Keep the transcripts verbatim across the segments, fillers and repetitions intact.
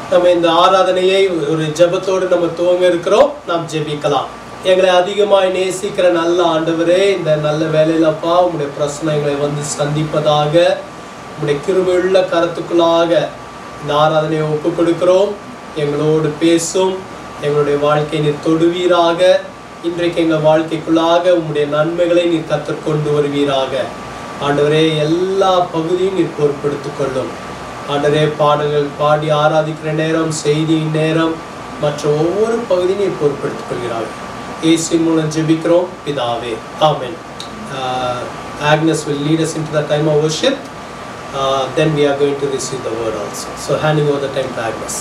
நம்ம இந்த ஆராதனையை ஒரு ஜெபத்தோடு நம்ம துவங்க இருக்கிறோம். நாம் ஜெபிக்கலாம். எங்களை அதிகமாய் நேசிக்கிற நல்ல ஆண்டவரே, இந்த நல்ல வேலையிலப்பா உங்களுடைய பிரச்சனை எங்களை வந்து சந்திப்பதாக உங்களுடைய கிருபையுள்ள கருத்துக்குள்ளாக இந்த ஆராதனையை ஒப்பு கொடுக்கிறோம். எங்களோடு பேசும், எங்களுடைய வாழ்க்கையை நீர் தொடுவீராக. இன்றைக்கு எங்கள் வாழ்க்கைக்குள்ளாக உங்களுடைய நன்மைகளை நீர் கற்றுக்கொண்டு வருவீராக. ஆண்டவரே, எல்லா பகுதியும் நீர் பொறுப்பெடுத்துக் கொள்ளும். ஆண்டவரே, பாடல்கள் பாடி ஆராதிக்கிற நேரம், செய்தியின் நேரம், மற்ற ஒவ்வொரு பகுதியும் நீர் பொறுப்பெடுத்துக் கொள்கிறார்கள். இயேசுவின் மூலம் ஜெபிக்கிறோம் பிதாவே, ஆமென். uh, Agnes will lead us into the time of worship. Uh, then we are going to receive the word also. So handing over the time to Agnes.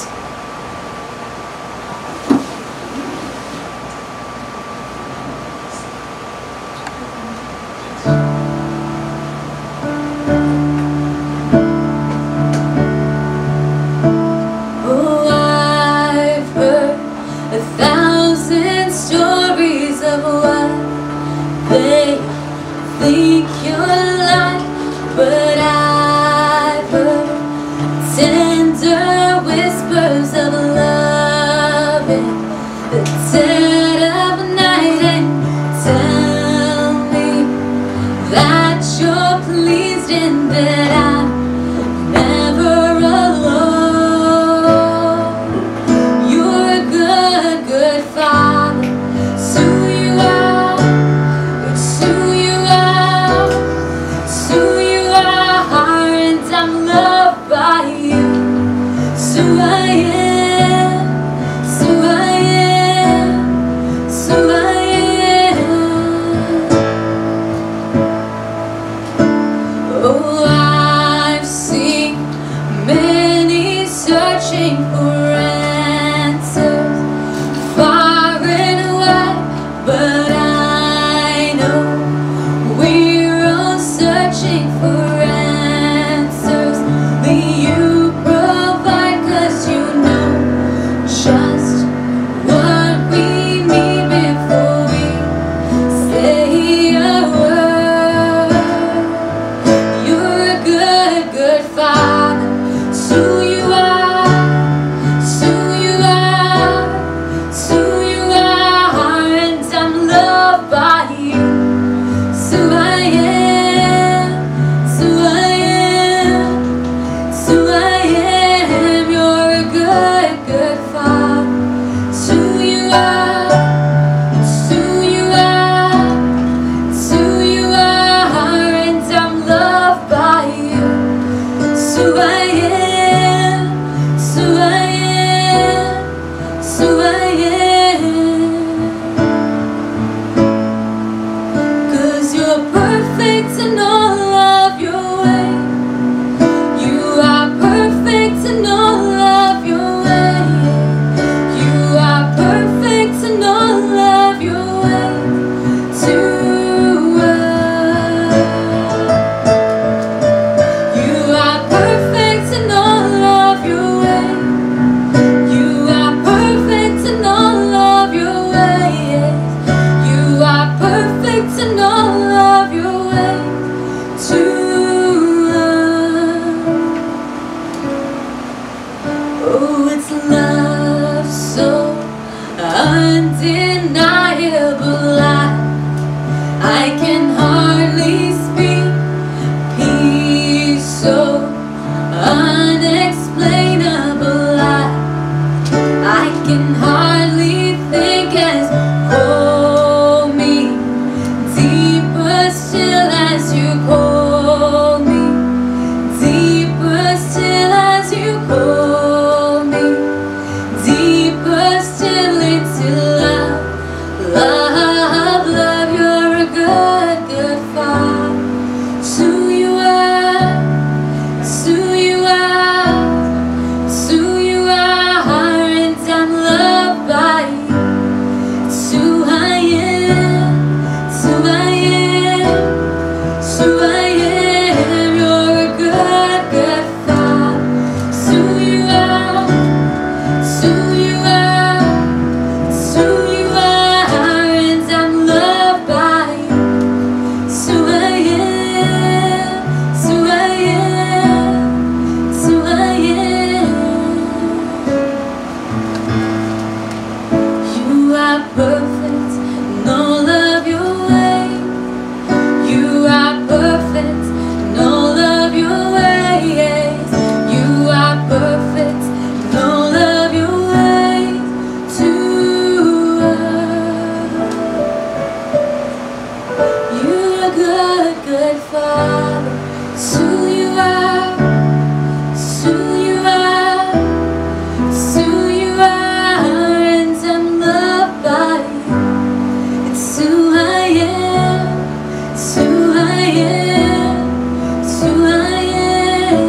good Father. It's who you are. It's who you are. It's who you are, and I'm loved by you. It's who I am. It's who I am. It's who I am.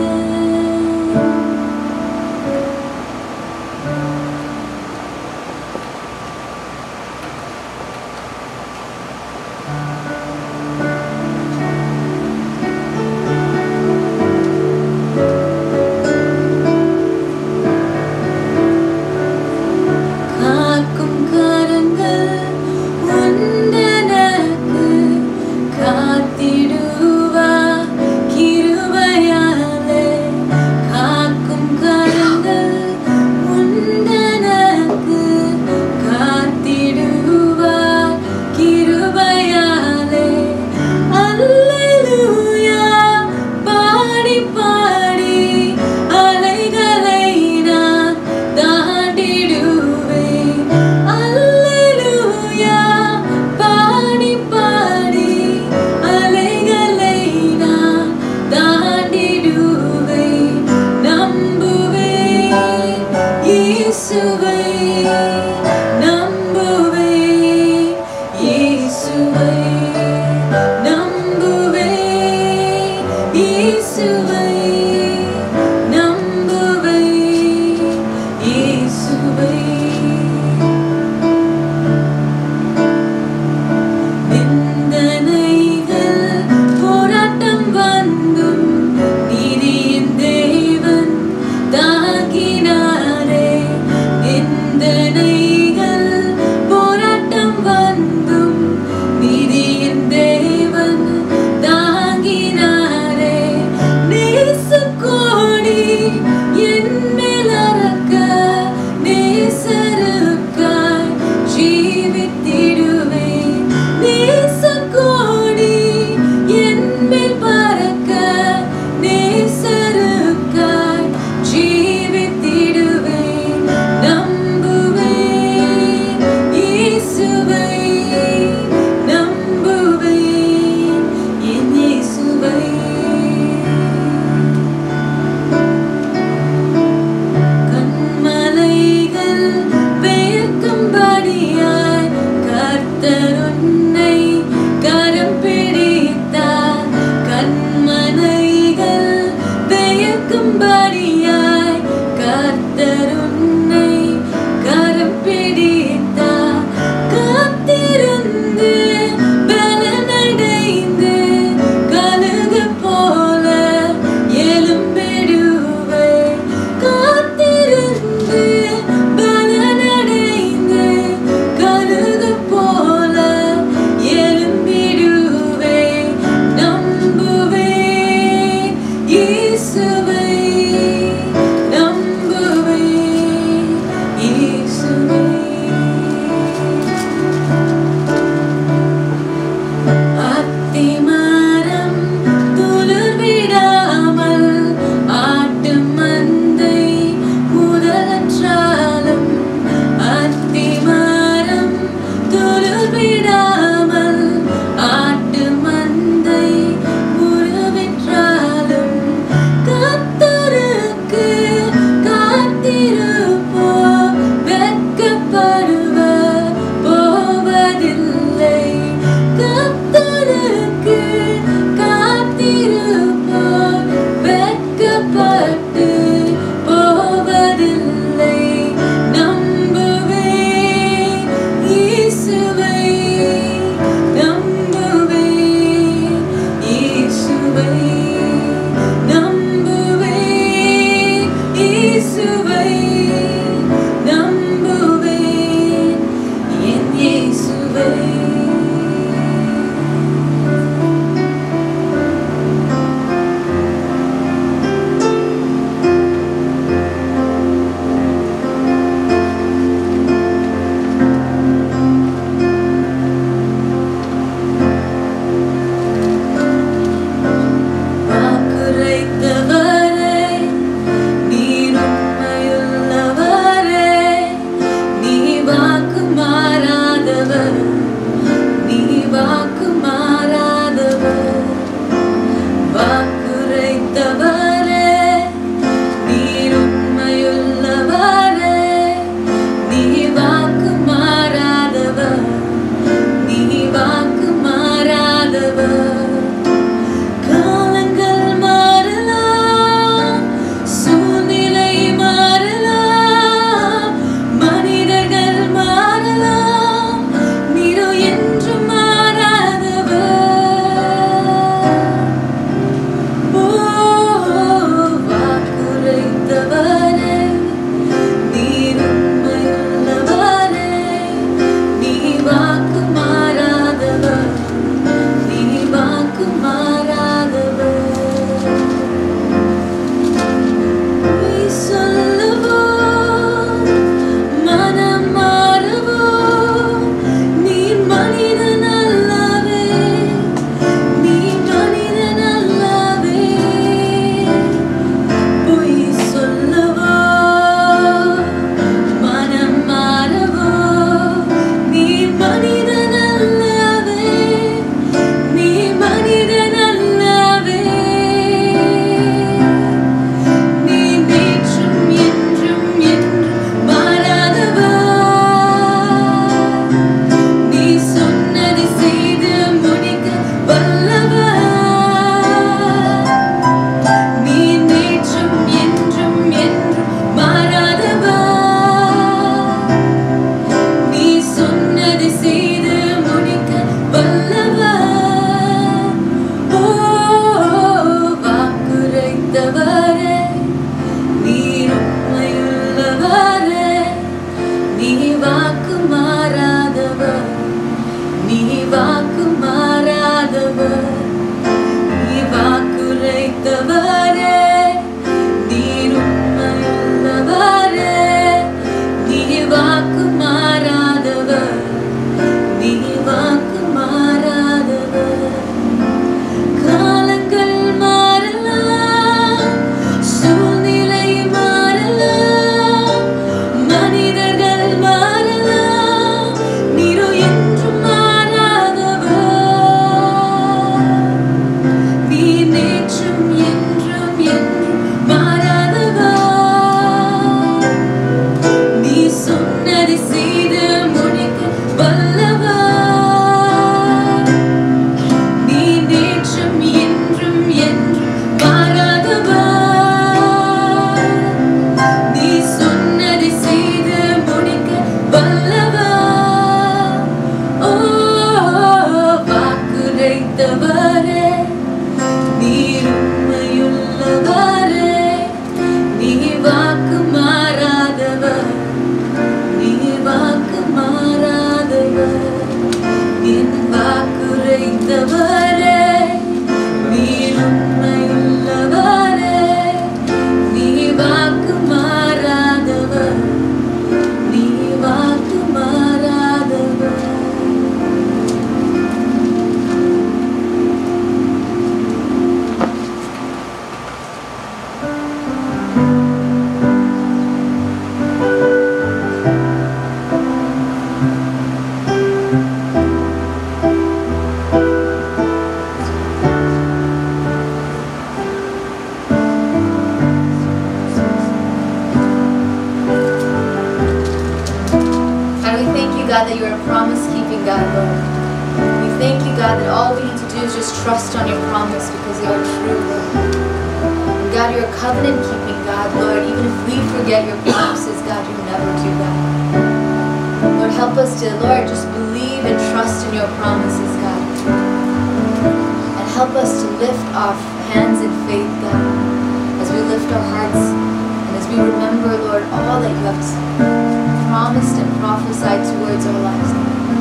காக்கும் கரங்கள் உண்டனக்கு காத்திடுவார் கிருபையாலே. காக்கும் கரங்கள் உண்டனக்கு காத்திடுவார் கிருபையாலே. அல்லேலூயா பாடி பாடி அலைகளை நான் தாண்டிடுவேன். அல்லேலூயா பாடி பாடி அலைகளை நான் தாண்டிடுவேன். நம்புவேன் இயேசுவை, நம்புவேன் இயேசுவை, நம்புவேன் இயேசுவை, நம்புவேன் இயேசுவை. நிந்தனைகள் போராட்டம் வந்தும் நீதியின் தேவன் தாங்கினாரே. நிந்தனைகள் போராட்டம் வந்தும் நீதியின் தேவன் தாங்கினாரே. நேசக்கோடி என் மேல் அறக்க நேசருக்காய் ஜீவித்திடுவேன். நேசக்கோடி என் மேல் பறக்க நேசருக்காய் ஜீவித்திடுவேன். நம்புவேன் இயேசுவை, நம்புவேன் என் இயேசுவை. கண்மலைகள் பெயர்க்கும்படியாய் கர்த்தர் உன்னை கரம் பிடித்தார். கண்மலைகள் பெயர்க்கும்படியாய் கர்த்தர் உன்னை கரம் பிடித்தார். காத்திருந்து பலனடைந்து கழுகு போல எழும்பிடுவேன். காத்திருந்து பலனடைந்து கழுகு போல எழும்பிடுவேன். நம்புவேன் இயேசுவை, நம்புவேன் இயேசுவை. அத்திமரம் துளிர் விடாமல் ஆட்டும் மந்தை முதலற்றாலும். அத்திமரம் துளிர் விடாமல் ஆட்டும் மந்தை முழுவிற்றாலும். கர்த்தருக்கு காத்திருப்போர் வெட்கப்படுவர் போவதில்லை. கர்த்தருக்கு காத்திருப்போர் வெட்கப்பட்டு போவதில்லை. நம்புவேன் இயேசுவை, நம்புவேன் இயேசுவை, நம்புவேன் இயேசுவை, நம்புவேன் என் இயேசுவை. God, that you're a promise-keeping God, Lord. We thank you, God, that all we need to do is just trust on your promise because you are true, Lord. And God, you're a covenant-keeping God, Lord. Even if we forget your promises, God, you never do that. Lord, help us to, Lord, just believe and trust in your promises, God. And help us to lift our hands in faith, God, as we lift our hearts and as we remember, Lord, all that you have promised and prophesied towards our lives.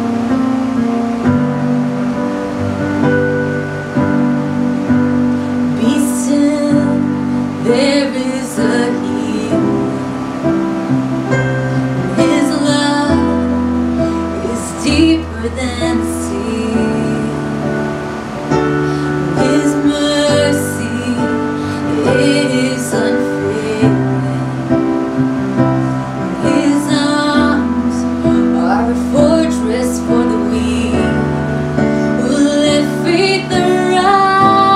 Be still, there is a healing. His love is deeper than the sea. His mercy is unfailing. His arms are a fortress for the weak who let faith arise,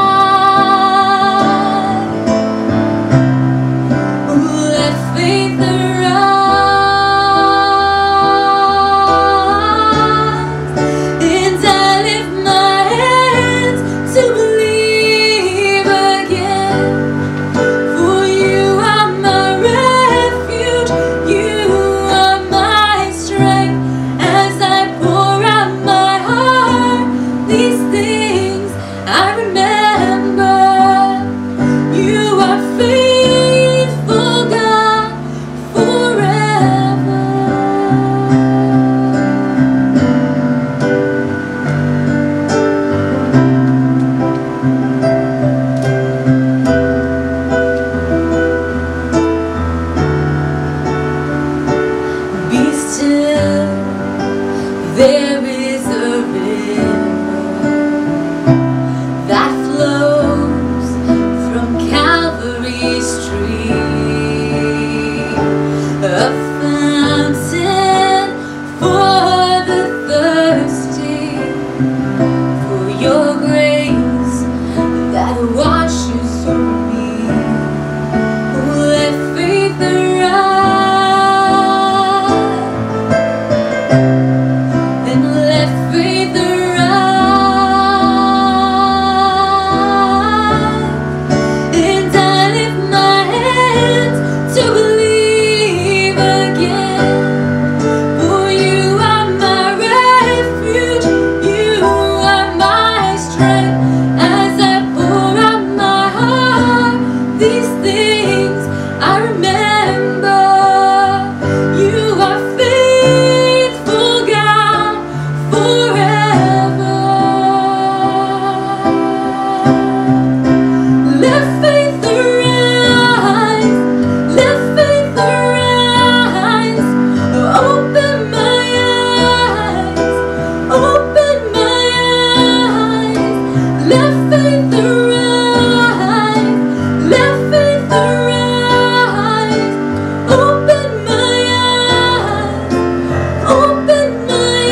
who let faith arise. And I lift my hands to believe again. For you are my refuge, you are my strength. As I pour out my heart, these things I remember. You are faithful, God, forever. Be still, there is a river that flows from Calvary's tree, a fountain for the thirsty, for your grace that washes over me. Let faith arise, and let faith arise. And I lift my hands to believe again. For you are my refuge, you are my strength. As I pour out my heart, these things I remember. You are faithful, God, forever. Let faith arise, let faith arise. Open my eyes, open my eyes. Let faith arise, let faith arise. Open my eyes, open my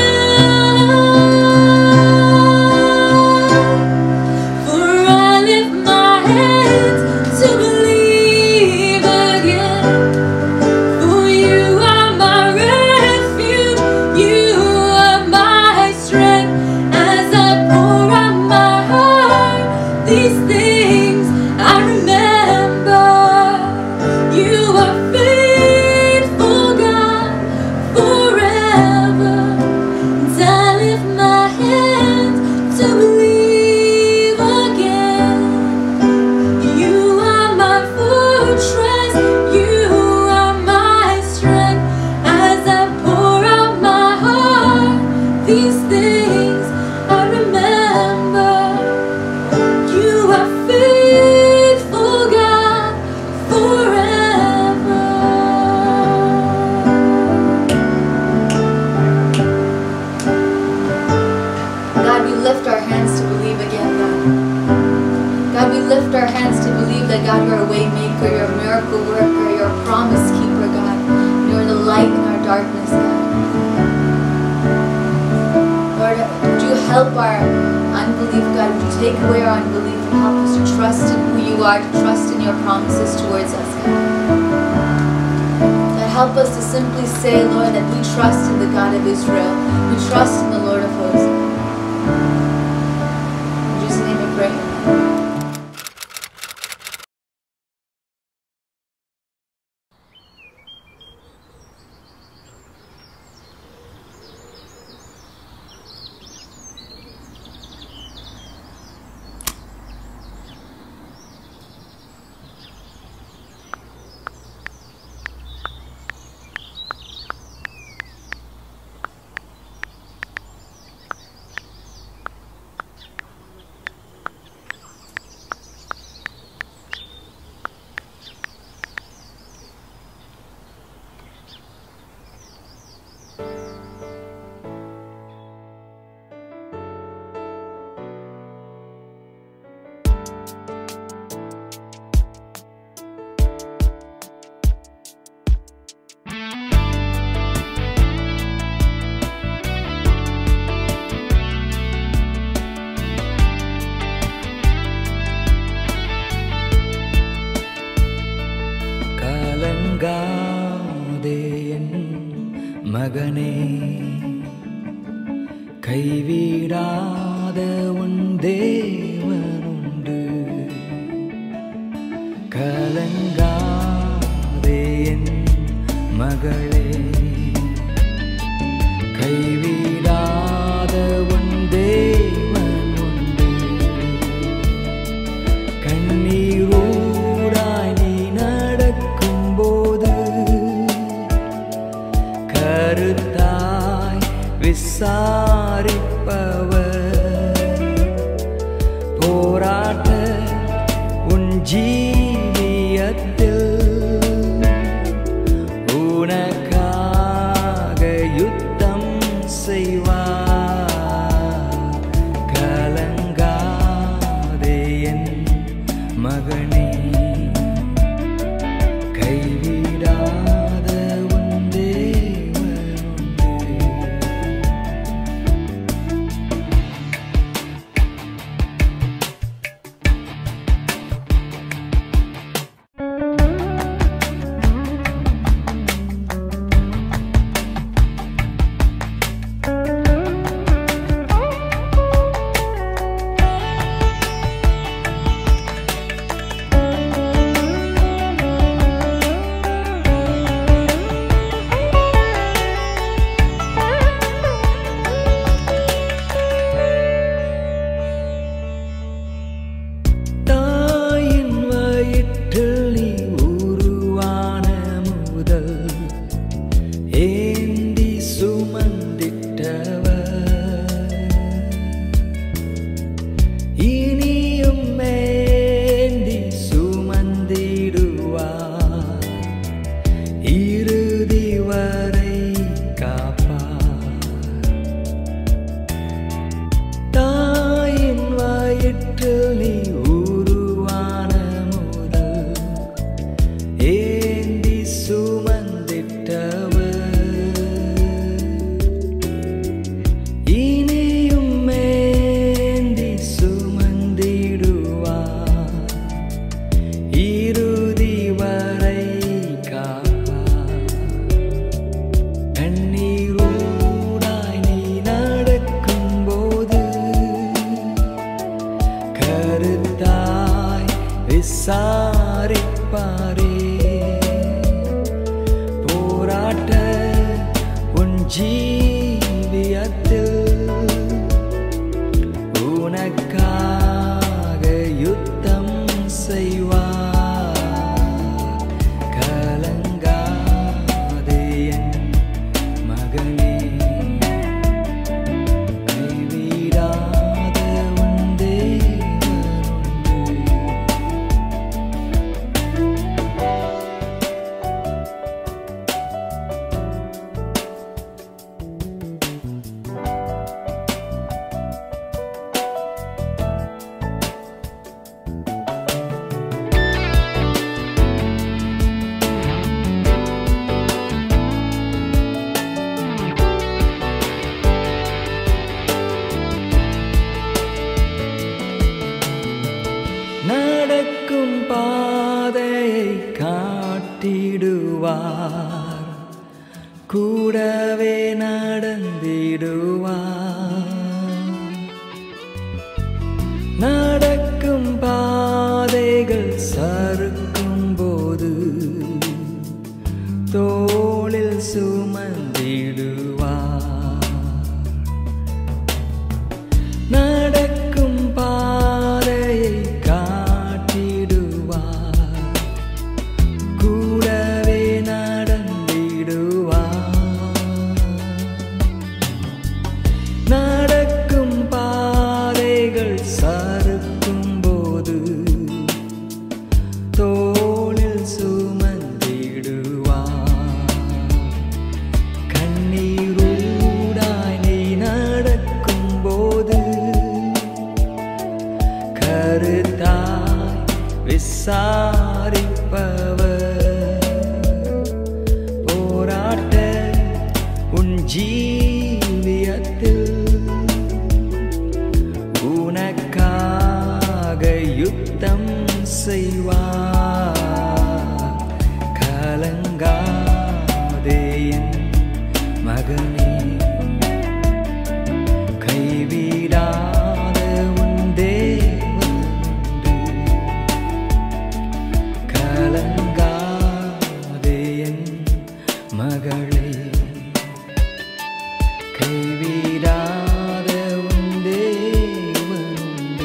eyes. For I lift my hands to believe again. For you are my refuge, you are my strength. As I pour out my heart, these things I remember. You are faithful, God, forever. And I lift my hands to believe again. You are my fortress, you are my strength. As I pour out my heart, these things I remember. You are faithful, God, forever. God, we lift our hands to believe again, God. God, we lift our hands to believe that, God, you're a way maker, you're a miracle worker, you're a promise keeper, God. You're the light in our darkness, God. Lord, would you help our unbelief, God? Would you take away our unbelief and help us to trust in who you are, to trust in your promises towards us, God? God, Help us to simply say, Lord, that we trust in the God of Israel. We trust in the Lord of hosts. In Jesus' name we pray. மகனே கைவிடாத உன் தேவனுண்டு கலங்காதே என் மகளே கைவிடாத உன் தேவனுண்டு கண்ணீரோடாய் நீ நடக்கும்போது கருத்தாய் விசாரிப்பவர் போராட்ட உன் ஜீவியத்தில் உனக்காக யுத்தம் செய்வார் கலங்காதே என் மகனே கைவிடாத உன் தேவனுண்டு தாயின் வயிற்றில் நீ உருவான முதல் ஏந்தி சுமந்திட்டவர் இனியும் ஏந்தி சுமந்திடுவார் இறுதி வரை காப்பார் தாயின் வயிற்றில் நீ உருவான முதல் ஏந்தி சுமந்திட்டவர் இனியும் ஏந்தி சுமந்திடுவார் இறுதி வரை காப்பார் கண்ணீரோடாய் நீ நடக்கும்போது கருத்தாய் விசாரிப்பாரே போராட்ட உன் ஜீவியத்தில் உனக்காக யுத்தம் செய்வார் கலங்காதே என் மகனே கைவிடாத உன் தேவனுண்டு நடக்கும் பாதையை காட்டிடுவார் கூடவே நடந்திடுவார். நடக்கும் பாதைகள் சறுக்கும் போது தோளில் சுமந்திடுவார். நடக்கும் பாதையை காட்டிடுவார். கூடவே நடந்திடுவார். நடக்கும் பாதைகள் சறுக்கும் போது தோளில் சுமந்திடுவார். கண்ணீரூடாய் நீ நடக்கும் போது கருத்தாய் விசாரிப்பவர் போராட்ட உன் ஜீவியத்தில் உனக்காக யுத்தம் செய்வார். கலங்காதே என் மகனே, கைவிடாத உன் தேவன் உண்டு. கலங்காதே என் மகளே, கைவிடாத உன் தேவன் உண்டு.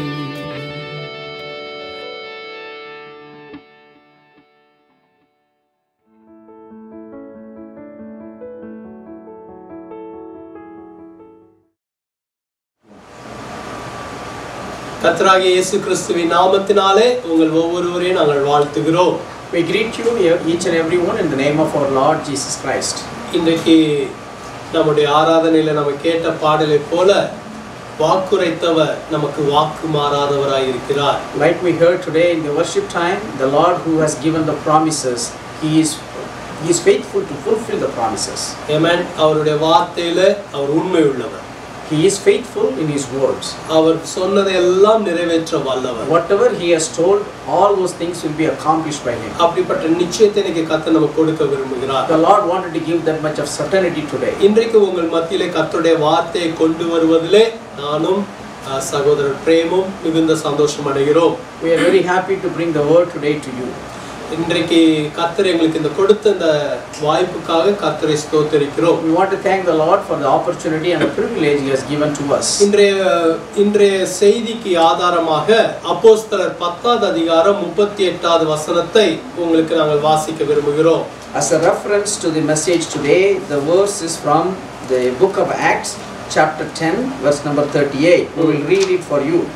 கர்த்தராகிய இயேசு கிறிஸ்துவின் நாமத்தினாலே உங்கள் ஒவ்வொருவரையும் நாங்கள் வாழ்த்துகிறோம். We greet you, each and everyone, in the name of our Lord Jesus Christ. இன்றைக்கு நம்முடைய ஆராதனையில நம்ம கேட்ட பாடலை போல வாக்குரைத்தவர் நமக்கு வாக்கு மாறாதவராய் இருக்கிறார். Like we heard today in the worship time, the Lord who has given the promises, He is He is faithful to fulfill the promises. Amen. அவருடைய வார்த்தையில அவர் உண்மை உள்ளவர். He is faithful in His words. அவர் சொன்னதை எல்லாம் நிறைவேற்ற வல்லவர். Whatever He has told, all those things will be accomplished by Him. அப்படிப்பட்ட நிச்சயத்தை இன்னைக்கு கர்த்தர் நமக்கு கொடுக்க விரும்புகிறார். The Lord wanted to give that much of certainty today. இன்றைக்கு உங்கள் மத்தியிலே கர்த்தருடைய வார்த்தையை கொண்டு வருவதிலே நானும் சகோதரர் பிரேமும் மிகுந்த சந்தோஷம் அடைகிறோம். We are very happy to bring the word today to you. இன்றைக்கு கர்த்தர் எங்களுக்கு இந்த கொடுத்த இந்த வாய்ப்புக்காக கர்த்தரை ஸ்தோத்திரிக்கிறோம். We want to thank the Lord for the opportunity and the privilege He has given to us. இன்றைய இன்றைய செய்திக்கு ஆதாரமாக அப்போஸ்தலர் பத்தாவது அதிகாரம் முப்பத்தி எட்டாவது வசனத்தை உங்களுக்கு நாங்கள் வாசிக்க விரும்புகிறோம். As a reference to the message today, the verse is from the book of Acts, chapter ten, verse number thirty-eight. We will read it for you.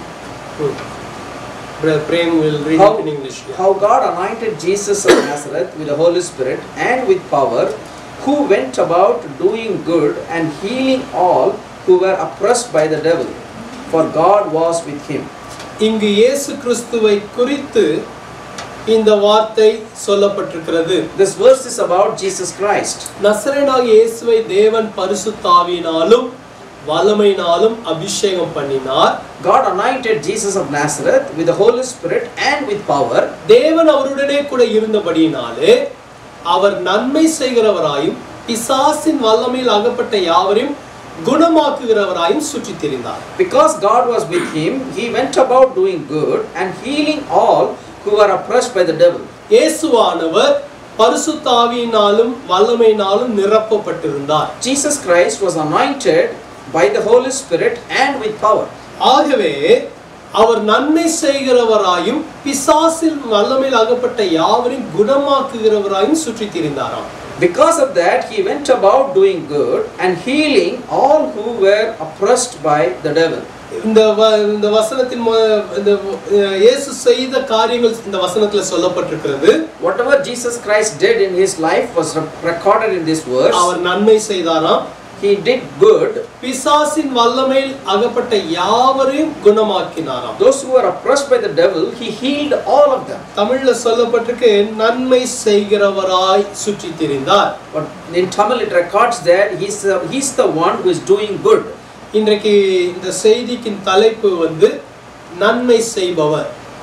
Brother Prem will read how, it in English. Yeah. How God anointed Jesus of Nazareth with the Holy Spirit and with power, who went about doing good and healing all who were oppressed by the devil, for God was with him. இங்கு இயேசு கிறிஸ்துவை குறித்து இந்த வார்த்தை சொல்லப்பட்டிருக்கிறது. This verse is about Jesus Christ. நசரேயனாகிய இயேசுவை தேவன் பரிசுத்த ஆவியினாலும் வல்லமையினாலும் அபிஷேகம் பண்ணினார். God anointed Jesus of Nazareth with the Holy Spirit and with power. தேவன் அவருடனே கூட இருந்தபடியினாலே அவர் நன்மை செய்கிறவராயும் பிசாசின் வல்லமையில் அகப்பட்ட யாவரையும் குணமாக்குகிறவராயும் சுற்றித் திரிந்தார். Because God was with him, he went about doing good and healing all who were oppressed by the devil. இயேசுவானவர் பரிசுத்த ஆவியினாலும் வல்லமையினாலும் நிரப்பப்பட்டிருந்தார். Jesus Christ was anointed by the Holy Spirit and with power. ஆகவே அவர் நன்மை செய்கிறவராயும் பிசாசில் வல்லமையில் அகப்பட்ட யாவரையும் குணமாக்குகிறவராயும் சுற்றித் திரிந்தாராம். Because of that, he went about doing good and healing all who were oppressed by the devil. இந்த இந்த வசனத்தின் இந்த இயேசு செய்த காரியங்கள் இந்த வசனத்துல சொல்லப்பட்டிருக்கிறது. Whatever Jesus Christ did in his life was recorded in this verse. அவர் நன்மை செய்தாராம். He did good. பிசாசின் வல்லமையில் அகப்பட்ட யாவரையும் குணமாக்கினாராம். Those who were oppressed by the devil, he healed all of them. தமிழ்ல சொல்லப்பட்டிருக்கு நன்மை செய்கிறவராய் சுற்றித் திரிந்தார். But in Tamil it records that he's the, he's the one who is doing good. இன்றைக்கு இந்த செய்தியின் தலைப்பு வந்து நன்மை செய்பவர்.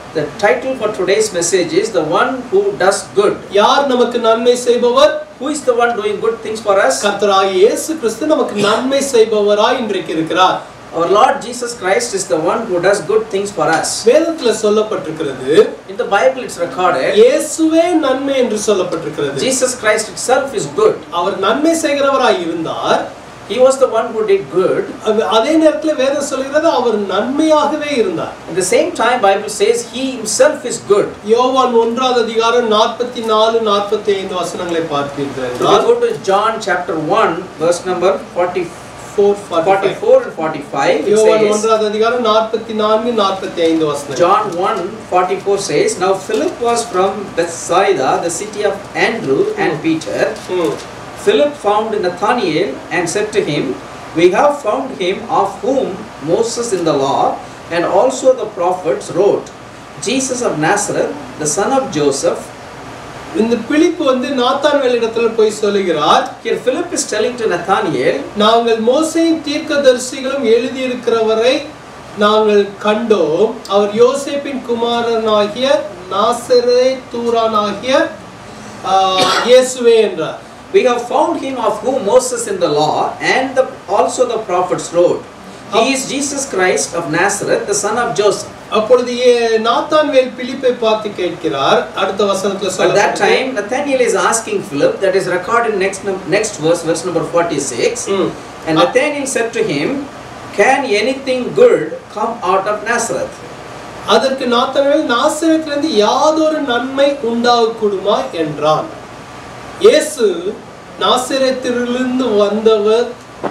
The title for today's message is The One Who Does Good. யார் நமக்கு நன்மை செய்பவர்? Who is the one doing good things for us? கர்த்தராகிய இயேசு கிறிஸ்து நமக்கு நன்மை செய்பவராய் இன்றைக்கு இருக்கிறார். Our Lord Jesus Christ is the one who does good things for us. வேதத்துல சொல்லப்பட்டிருக்கிறது, In the Bible it's recorded, இயேசுவே நன்மை என்று சொல்லப்பட்டிருக்கிறது. Jesus Christ itself is good. அவர் நன்மை செய்கிறவராய் இருந்தார். He was the one who did good. அதே நேரத்துல வேதம் சொல்கிறது அவர் நன்மையாகவே இருந்தார். At the same time Bible says he himself is good. யோவான் ஒன்றாவது அதிகாரம் நாற்பத்தி நான்கு நாற்பத்தி ஐந்து வசனங்களை பார்ப்பீர்கள் So we go to John chapter one verse number forty-four, forty-four and forty-five. It யோவான் says, ஒன்றாவது அதிகாரம் நாற்பத்தி நான்கு நாற்பத்தி ஐந்து வசனம். John one forty-four says, Now Philip was from Bethsaida, the city of Andrew and Peter. ம். Philip found Nathanael and said to him, We have found him of whom Moses in the law and also the prophets wrote, Jesus of Nazareth, the son of Joseph. இந்த பிலிப்பு வந்து நாத்தான்வேலிடத்துல போய் சொல்லுகிறார். Here Philip is telling to Nathanael, நாங்கள் மோசேயின் தீர்க்கதரிசிகளும் எழுதியிருக்கிறவரை நாங்கள் கண்டோம். அவர் யோசேப்பின் குமாரனாகிய நாசரேத்தூரானாகிய இயேசுவே என்றார். We have found him of whom Moses in the law and the, also the prophets wrote. He is Jesus Christ of Nazareth, the son of Joseph. அப்பொழுது நாத்தான்வேல் பிலிப்பை பார்த்து கேட்கிறார். அடுத்த வசனத்துல At that time Nathanael is asking Philip, that is recorded in next next verse, verse number forty-six. ம். And Nathanael said to him, Can anything good come out of Nazareth? அதற்கு நாத்தான்வேல் நாசரேத்திலிருந்து யாதொரு நன்மை உண்டாகக்கூடுமா என்றான். இயேசு நாசரேத்திலிருந்து வந்தவர்,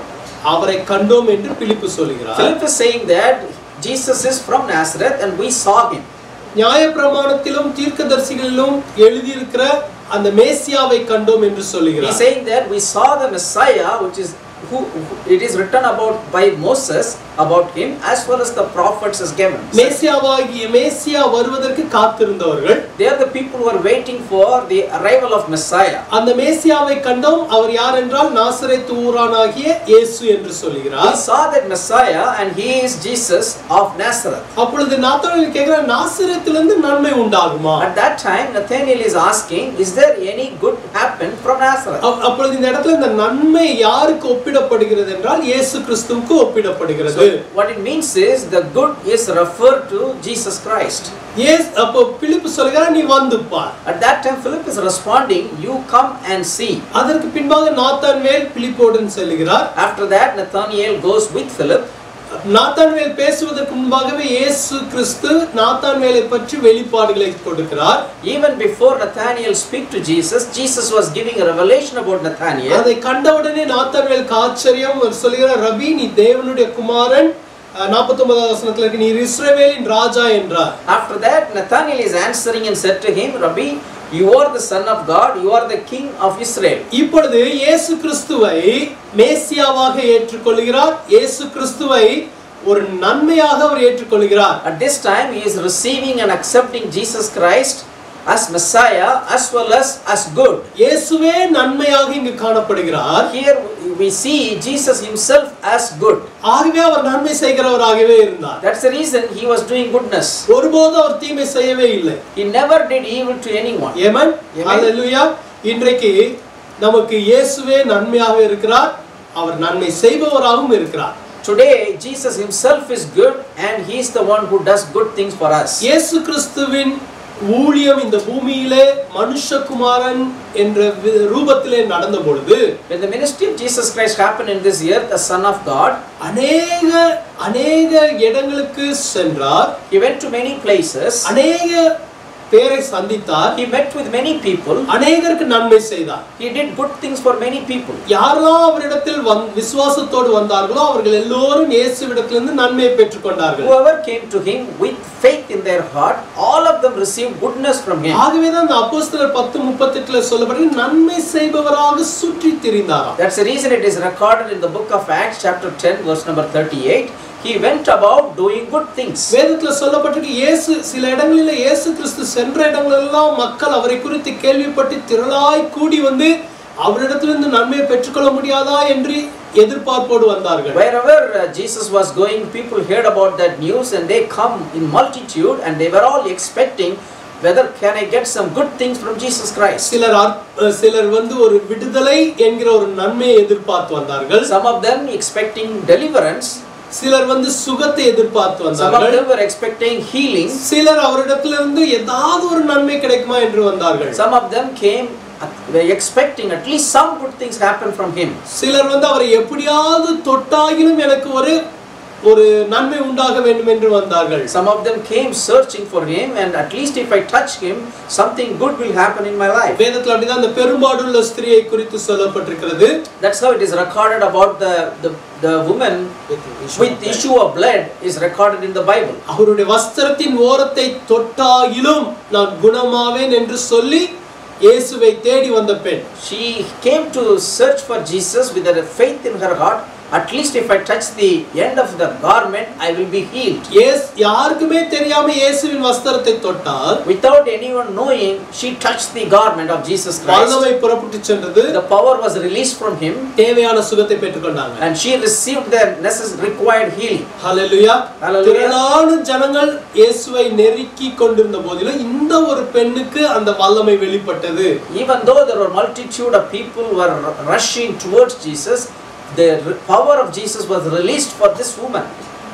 அவரை கண்டோம் என்று பிலிப்பு சொல்கிறார். Philip is saying that Jesus is from Nazareth and we saw him. நியாயப்பிரமாணத்திலும் தீர்க்கதரிசிகளிலும் எழுதியிருக்கிற அந்த மேசியாவை கண்டோம் என்று He சொல்கிறார். is saying that we saw the Messiah, which is who, who it is written about by Moses about him, as well as the prophets is given. மேசியாவாகிய மேசியா வருவதற்கு காத்திருந்தவர்கள், They are the people who are waiting for the arrival of Messiah. அந்த மேசியாவை கண்டோம். அவர் யார் என்றால் நாசரேத் ஊரானாகிய இயேசு என்று We சொல்கிறார். saw that Messiah and he is Jesus of Nazareth. அப்பொழுது நாத்தான்வேல் கேட்கிறார், நாசரேத்திலிருந்து நன்மை உண்டாகுமா? At that time Nathanael is asking, is there any good happen from Nazareth? அப்- அப்பொழுது இந்த இடத்துல இந்த நன்மை யாருக்கு ஒப்பிடப்படுகிறது என்றால் இயேசு கிறிஸ்துவுக்கு ஒப்பிடப்படுகிறது. So what it means is the good is referred to Jesus Christ. இயேசு அப்போ பிலிப்பு சொல்கிறார், நீ வந்து பார். At that time Philip is responding, you come and see. அதற்கு பின்பாக நாத்தான்வேல் பிலிப்போடன் செல்கிறார். After that Nathanael goes with Philip. Nathanael பேசுவதற்கு முன்பாகவே இயேசு கிறிஸ்து நாத்தான்வேலை பற்றி வெளிப்பாடுகளை கொடுக்கிறார். Even before Nathanael speak to Jesus, Jesus was giving a revelation about Nathanael. அதை கண்டவுடனே நாத்தான்வேலுக்கு ஆச்சரியம். அவர் சொல்கிறார், ரபி நீ தேவனுடைய குமாரன். நாற்பத்தி ஒன்பதாவது வசனத்துல இருக்கு, நீ இஸ்ரவேலின் ராஜா என்றார். After that Nathanael is answering and said to him, Rabbi, you are the son of God, you are the king of Israel. இப்பொழுது இயேசு கிறிஸ்துவை மேசியாவாக ஏற்றுக்கொள்கிறார். இயேசு கிறிஸ்துவை ஒரு நன்மையாக அவர் ஏற்றுக்கொள்கிறார். At this time he is receiving and accepting Jesus Christ as Messiah as well as as good. இயேசுவே நன்மையாக இங்கு காணப்படுகிறார். Here we see Jesus himself as good. ஆகவே அவர் நன்மை செய்கிறவராகவே இருந்தார். That's the reason he was doing goodness. ஒருபோதும் அவர் தீமை செய்யவே இல்லை. He never did evil to anyone. Amen. Amen. ஹalleluya. இன்றைக்கு நமக்கு இயேசுவே நன்மையாக இருக்கிறார். அவர் நன்மை செய்பவராகவும் இருக்கிறார். Today Jesus himself is good and he is the one who does good things for us. இயேசு கிறிஸ்துவின் ஊழியம் இந்த பூமியிலே மனுஷகுமாரன் என்ற ரூபத்திலே நடந்த பொழுது, When the ministry of Jesus Christ happened in this earth, the Son of God, அநேக அநேக இடங்களுக்கு சென்றார். he went to many places. அநேக பேரை சந்தித்தார். He met with many people. அநேகருக்கு நன்மை செய்தார். He did good things for many people. யாரெல்லாம் அவரிடத்தில் விசுவாசத்தோடு வந்தார்களோ அவர்கள் எல்லோரும் இயேசுவிடத்திலிருந்து நன்மையை பெற்றுக்கொண்டார்கள். Whoever came to him with faith in their heart, all of them received goodness from him. ஆகவே தான் அந்த அப்போஸ்தலர் பத்து முப்பத்தி எட்டுல சொல்லப்பட்டது, நன்மை செய்பவராக சுற்றி திரிந்தாராம். That's the reason it is recorded in the book of Acts chapter ten verse number thirty-eight. He went about doing good things. வேதத்துல சொல்லப்பட்டிருக்கு, இயேசு சில இடங்களில இயேசு கிறிஸ்து சென்ற இடங்களெல்லாம் மக்கள் அவரை குறித்து கேள்விப்பட்டு திரளாய் கூடி வந்து அவரிடத்திலிருந்து நன்மையை பெற்றுக்கொள்ள முடியாதா என்று எதிர்பார்ப்போடு வந்தார்கள். Wherever uh, Jesus was going, people heard about that news and they come in multitude and they were all expecting whether can I get some good things from Jesus Christ. சிலர் சிலர் வந்து ஒரு விடுதலை என்கிற ஒரு நன்மையை எதிர்பார்த்து வந்தார்கள். Some of them expecting deliverance. சிலர் வந்து சுகத்தை எதிர்பார்த்து Some of வந்தார்கள். them were expecting healing. சிலர் அவரிடத்திலிருந்து ஏதாவது ஒரு நன்மை கிடைக்குமா என்று வந்தார்கள். Some of them came uh, were expecting at least some good things happen from him. சிலர் வந்து அவரை எப்படியாவது தொட்டாகிலும் எனக்கு ஒரு ஒரு நன்மை உண்டாக வேண்டும் என்று வந்தார்கள். Some of them came searching for him and at least if I touch him something good will happen in my life. வேதத்துல அப்படிதான் அந்த பெரும்பாடுள்ள ஸ்திரியை குறித்து சொல்லப்பட்டிருக்கிறது. That's how it is recorded about the the the woman with the issue of blood is recorded in the Bible. அவருடைய வஸ்திரத்தின் ஓரத்தை தொட்டாகிலும் நான் குணமாவேன் என்று சொல்லி இயேசுவை தேடி வந்த பெண். She came to search for Jesus with a faith in her heart. At least if I touch the end of the garment, I will be healed. Yes, யாருக்குமே தெரியாம இயேசுவின் வஸ்திரத்தை தொட்டால், without anyone knowing, she touched the garment of Jesus Christ. வல்லமை புறப்பட்டு சென்றது. The power was released from him. தேவையான சுகத்தை பெற்றுக்கொண்டாங்க. And she received the necessary required healing. Hallelujah. Hallelujah. திரளான ஜனங்கள் இயேசுவை நெருக்கி கொண்டிருந்த போதிலும் இந்த ஒரு பெண்ணுக்கு அந்த வல்லமை வெளிப்பட்டது. Even though there were multitude of people were rushing towards Jesus, the power of Jesus was released for this woman.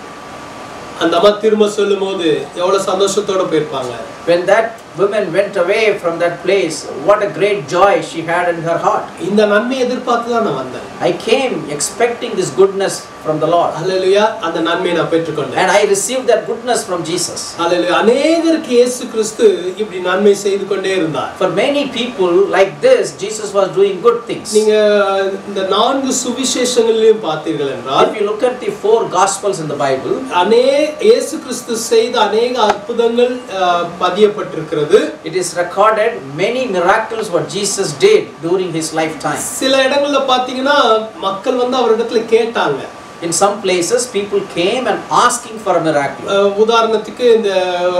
அந்த அம்மா திரும்ப சொல்லும்போது எவ்வளவு சந்தோஷத்தோட போயிருப்பாங்க. When that woman went away from that place, what a great joy she had in her heart. இந்த நன்மை எதிர்பார்த்து தான் நான் வந்தேன். I came expecting this goodness from the Lord. Hallelujah. அந்த நன்மையை நான் பெற்றுக்கொண்டேன். And I received that goodness from Jesus. Hallelujah. அநேகருக்கு இயேசு கிறிஸ்து இப்படி நன்மை செய்து கொண்டே இருந்தார். For many people like this, Jesus was doing good things. நீங்க இந்த நான்கு சுவிசேஷங்களிலும் பார்த்தீர்கள் என்றால், if you look at the four gospels in the Bible, அநேக இயேசு கிறிஸ்து செய்த அநேக அற்புதங்கள் பதியப்பட்டிருக்கிறது. It is recorded many miracles what Jesus did during his lifetime. சில இடங்கள்ல பாத்தீங்கன்னா மக்கள் வந்து அவரிடத்துல கேட்டாங்க. In some places people came and asking for a miracle. உதாரணத்துக்கு இந்த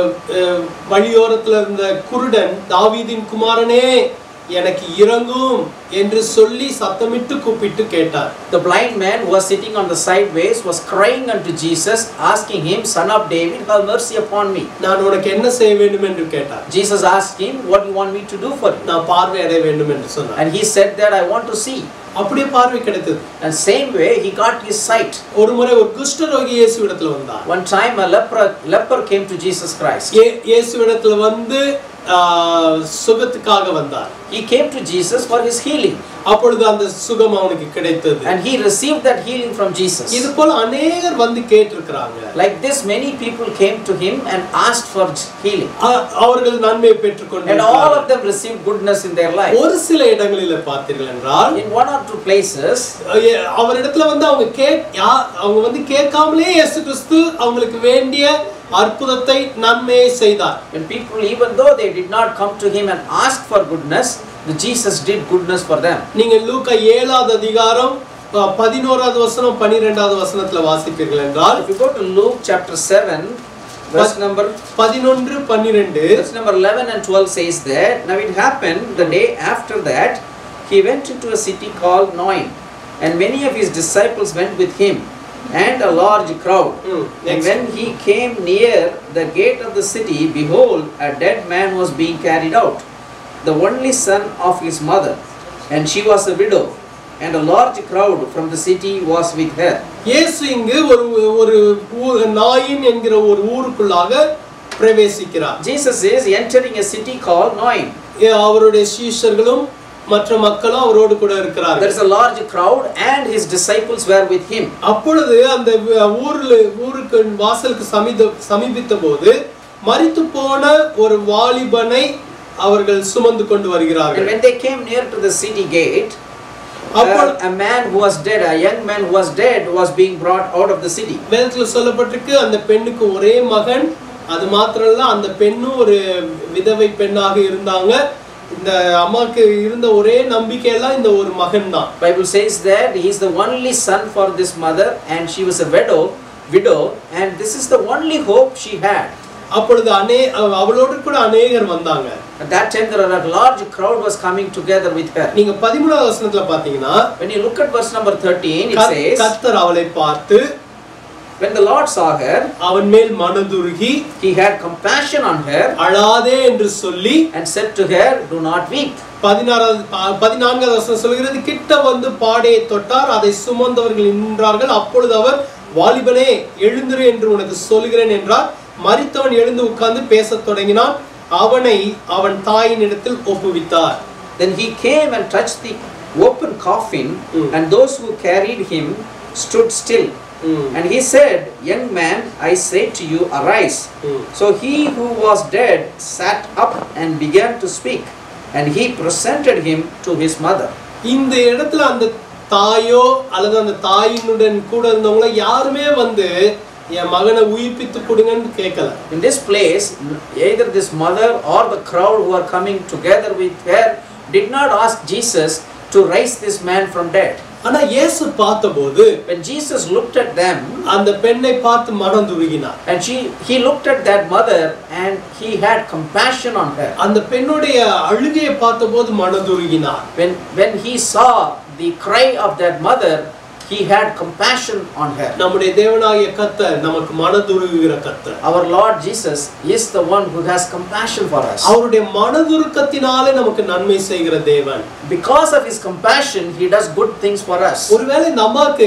வழியோரத்துல இருந்த குருடன் தாவீதின் குமாரனே எனக்கு இரங்கும் என்று சொல்லி சத்தமிட்டு கூப்பிட்டு கேட்டார். The blind man who was sitting on the sideways was crying unto Jesus, asking him, Son of David, have mercy upon me. நான் உனக்கு என்ன செய்ய வேண்டும் என்று கேட்டார். Jesus asked him, what do you want me to do for you? நான் பார்வை அடைய வேண்டும் என்று சொன்னார். And he said that I want to see. அப்படியே பார்வை கிடைத்தது. And same way he got his sight. ஒரு முறை ஒரு குஷ்டரோகி இயேசுவிடத்துல வந்தார். One time a leper leper came to Jesus Christ. இயேசுவிடத்துல வந்து சுகத்துக்காக வந்தார். He came to Jesus for his healing. அப்பொழுது அந்த சுகம் அவனுக்கு கிடைத்தது. And he received that healing from Jesus. இது போல अनेகர் வந்து கேட்டிருக்காங்க. Like this many people came to him and asked for healing. அவர்கள் நன்மையை பெற்றுக்கொண்டார்கள். And all of them received goodness in their life. ஒரு சில இடங்களில பார்த்தீர்கள் என்றால், in one or two places, அவரிடத்துல வந்து அவங்க கே அவங்க வந்து கேட்காமலே இயேசு கிறிஸ்து அவங்களுக்கு வேண்டிய அற்புதத்தை நன்மையை செய்தார். When people, even though they did not come to him and ask for goodness, the Jesus did goodness for them. நீங்க லூக்கா ஏழாவது அதிகாரம் பதினோராவது வசனம் பன்னிரண்டாவது வசனத்துல வாசிப்பீர்கள் என்றால், if you go to Luke chapter seven verse number பதினொன்று பன்னிரண்டு, verse number eleven and twelve says that, now it happened the day after that he went into a city called Nain, and many of his disciples went with him, and a large crowd. Mm, and when he came near the gate of the city, behold, a dead man was being carried out, the only son of his mother, and she was a widow, and a large crowd from the city was with her. இயேசு இங்கு ஒரு ஒரு நாயின் என்கிற ஒரு ஊருக்குள்ளாக பிரவேசிக்கிறார். Jesus is entering a city called Nain. அவருடைய சீஷர்களும் மற்ற மக்களும் அவரோடு கூட இருக்கிறார்கள். There is a large crowd and his disciples were with him. அப்பொழுது அந்த ஊர்ல ஊருக்கு வாசலுக்கு சமீபித்தபோது மரித்து போன ஒரு வாலிபனை அவர்கள் சுமந்து கொண்டு வருகிறார்கள். And when they came near to the city gate, uh, a man who was dead, a young man who was dead was being brought out of the city. வேதத்துல சொல்லப்பட்டிருக்கு அந்த பெண்ணுக்கு ஒரே மகன், அது மாத்திரம் இல்ல அந்த பெண்ணும் ஒரு விதவை பெண்ணாக இருந்தாங்க. இந்த அம்மாக்கு இருந்த ஒரே நம்பிக்கை எல்லாம் இந்த ஒரு மகன் தான். Bible says that he is the only son for this mother and she was a widow widow and this is the only hope she had. அப்பொழுது அநே அவளோடு கூட அநேகர் வந்தாங்க. At that time there was a large crowd was coming together with her. நீங்க பதிமூன்றாவது வசனத்துல பாத்தீங்கன்னா, when you look at verse number thirteen, it says, கர்த்தர் அவளை பார்த்து, when the Lord saw her, அவன் மேல் மனதுருகி, he had compassion on her, அழாதே என்று சொல்லி, and said to her, do not weep. பதினாறாவது பதினான்காவது வசனம் சொல்கிறது, கிட்ட வந்து பாடையை தொட்டார், அதை சுமந்தவர்கள் நின்றார்கள். அப்பொழுது அவர், வாலிபனே எழுந்திரு என்று உனக்கு சொல்கிறேன் என்றார். மரித்தவன் எழுந்து உட்கார்ந்து பேசத் தொடங்கினான். அவனை அவன் தாயின் இடத்தில் ஒப்புவித்தார். Then he came and touched the open coffin, mm. and those who carried him stood still. Mm. And he said, young man, I say to you, arise. Mm. So he who was dead sat up and began to speak, and he presented him to his mother. இந்த இடத்துல அந்த தாயோ அல்லது அந்த தாயினுடன் கூட இருந்தவங்கள யாருமே வந்து என் மகனை உயிர்ப்பித்து கொடுங்கன்னு கேட்கல. In this place, either this mother or the crowd who are coming together with her did not ask Jesus to raise this man from dead. ஆனா இயேசு பார்த்தபோது, when Jesus looked at them, அந்த பெண்ணை பார்த்து மனதுருகினார். and she he looked at that mother and he had compassion on her. அந்த பெண்ணுடைய அழுகையை பார்த்தபோது மனதுருகினார். when when he saw the cry of that mother, he had compassion on her. நம்முடைய தேவனாகிய கர்த்தர் நமக்கு மனதுருகுகிற கர்த்தர். Our Lord Jesus is the one who has compassion for us. அவருடைய மனதுருக்கத்தினாலே நமக்கு நன்மை செய்கிற தேவன். Because of his compassion, he does good things for us. ஒருவேளை நமக்கு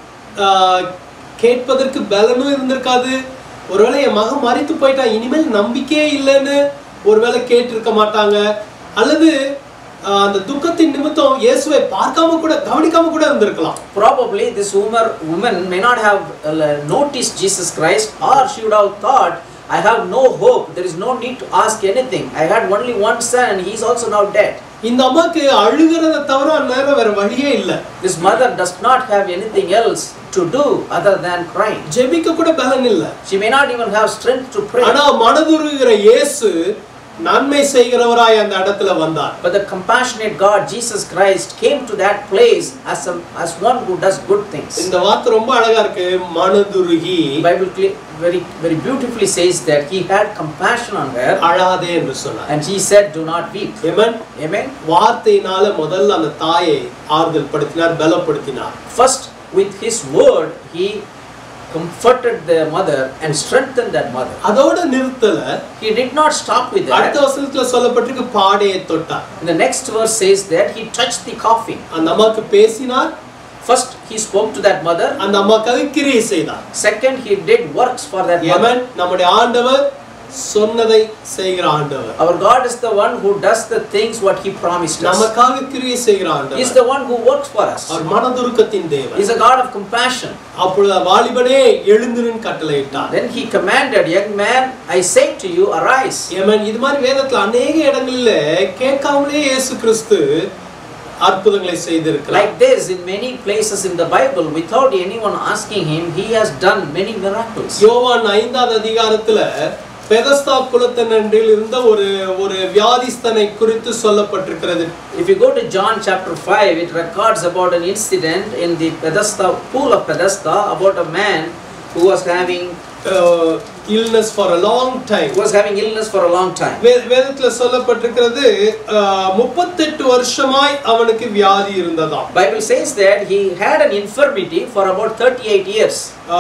கேட்பதற்கு பலனும் இருந்திருக்காது. ஒருவேளை என் மகன் மரித்து போயிட்டான், இனிமேல் நம்பிக்கையே இல்லைன்னு ஒருவேளை கேட்டிருக்க மாட்டாங்க. அல்லது அந்த துக்கத்தின் நிமித்தம் இயேசுவை பார்க்காம கூட கவனிக்காம கூட இருந்திருக்கலாம். Probably this woman woman may not have noticed Jesus Christ, or she would have thought, I have no hope, there is no need to ask anything, I had only one son and he is also now dead. இந்த அம்மாக்கு அழுகிறத தவிர அந்நேரம் வேற வழியே இல்ல. This mother does not have anything else to do other than crying. ஜெபிக்க கூட பலன் இல்ல. She may not even have strength to pray. ஆனா மனதுருகிற இயேசு நன்மை செய்கிறவராய் அந்த இடத்துல வந்தார். But the compassionate God Jesus Christ came to that place as a, as one who does good things. இந்த வார்த்தை ரொம்ப அழகா இருக்கு, மனதுருகி. Bible very very beautifully says that he had compassion on her, அழாதே என்று சொன்னார். and he said, do not weep. Amen. Amen. வார்த்தையினால முதல்ல அந்த தாயை ஆறுதல் படுத்தினார், பலப்படுத்தினார். First with his word he comforted the mother and strengthened that mother. அதோட நிறுத்தல. He did not stop with that. அடுத்த வசனத்துல சொல்லப்பட்டிருக்கு, பாடையை தொட்டார். In the next verse says that he touched the coffin. அந்த அம்மாக்கு பேசினார். First he spoke to that mother. அந்த அம்மாக்கு கிரியை செய்தார். Second he did works for that mother. Amen. நம்முடைய ஆண்டவர் சொன்னதை செய்கிற ஆண்டவர். Our God is the one who does the things what he promised us. நமக்காக கிரியை செய்கிற ஆண்டவர். He is the one who works for us. அவர் மனதுருக்கத்தின் தேவன். He is a God of compassion. அப்பொழுது வாலிபனே எழுந்திருன்னு கட்டளையிட்டார். Then he commanded, young man, I say to you, arise. Amen. இது மாதிரி வேதத்துல अनेक இடங்களில கேட்காமலே இயேசு கிறிஸ்து அற்புதங்களை செய்திருக்கிறார். Like this, in many places in the Bible, without anyone asking him, he has done many miracles. யோவான் ஐந்தாவது அதிகாரத்துல பெதஸ்தா குளத்தினில் இருந்த ஒரு ஒரு வியாதிஸ்தனை குறித்து சொல்லப்பட்டிருக்கிறது. If you go to John chapter five, it records about an incident in the Bethesda pool of Bethesda about a man who was having uh, illness for a long time. Who was having illness for a long time. வேதத்துல சொல்லப்பட்டிருக்கிறது முப்பத்தெட்டு வருஷமாய் அவனுக்கு வியாதி இருந்ததாம். Bible says that he had an infirmity for about thirty-eight years.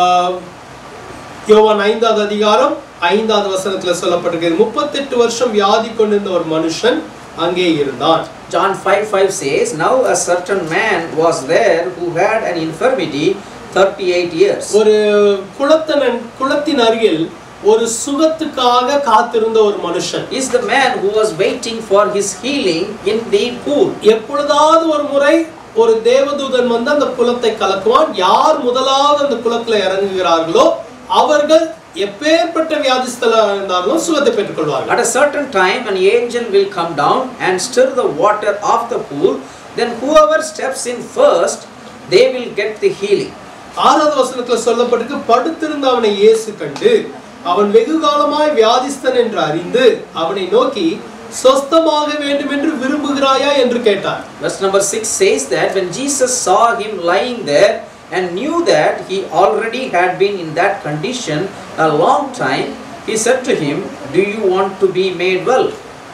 யோவான் ஐந்தாவது அதிகாரம் ஐந்தாவது வசனத்துல சொல்லப்பட்டிருக்கிறது, முப்பத்தெட்டு வருஷம் வியாதி கொண்டிருந்த ஒரு மனுஷன் அங்கே இருந்தான். John five five says, now a certain man was there who had an infirmity thirty-eight years. ஒரு குளத்தின் குளத்தின் அருகில் ஒரு சுகத்துக்காக காத்திருந்த ஒரு மனுஷன். Is the man who was waiting for his healing in the pool. எப்பொழுதாவது ஒரு முறை ஒரு தேவதூதன் வந்து அந்த குளத்தை கலக்குவான். யார் முதலாவது அந்த குளத்துல இறங்குகிறார்களோ அவர்கள் எப்பேற்பட்ட வியாதிஸ்தலா இருந்தாலும் சுகத்தை பெற்றுக்கொள்வார்கள். At a certain time an angel will come down and stir the water of the pool, then whoever steps in first they will get the healing. ஆறாவது வசனத்துல சொல்லப்பட்டிருக்கு, படுத்திருந்த அவனை இயேசு கண்டு அவன் வெகு காலமாய் வியாதிஸ்தன் என்று அறிந்து அவனை நோக்கி சொஸ்தமாக வேண்டும் என்று விரும்புகிறாயா என்று கேட்டார். Verse number six says that when Jesus saw him lying there and knew that he already had been in that condition a long time, He said to him, "Do you want to be made well?"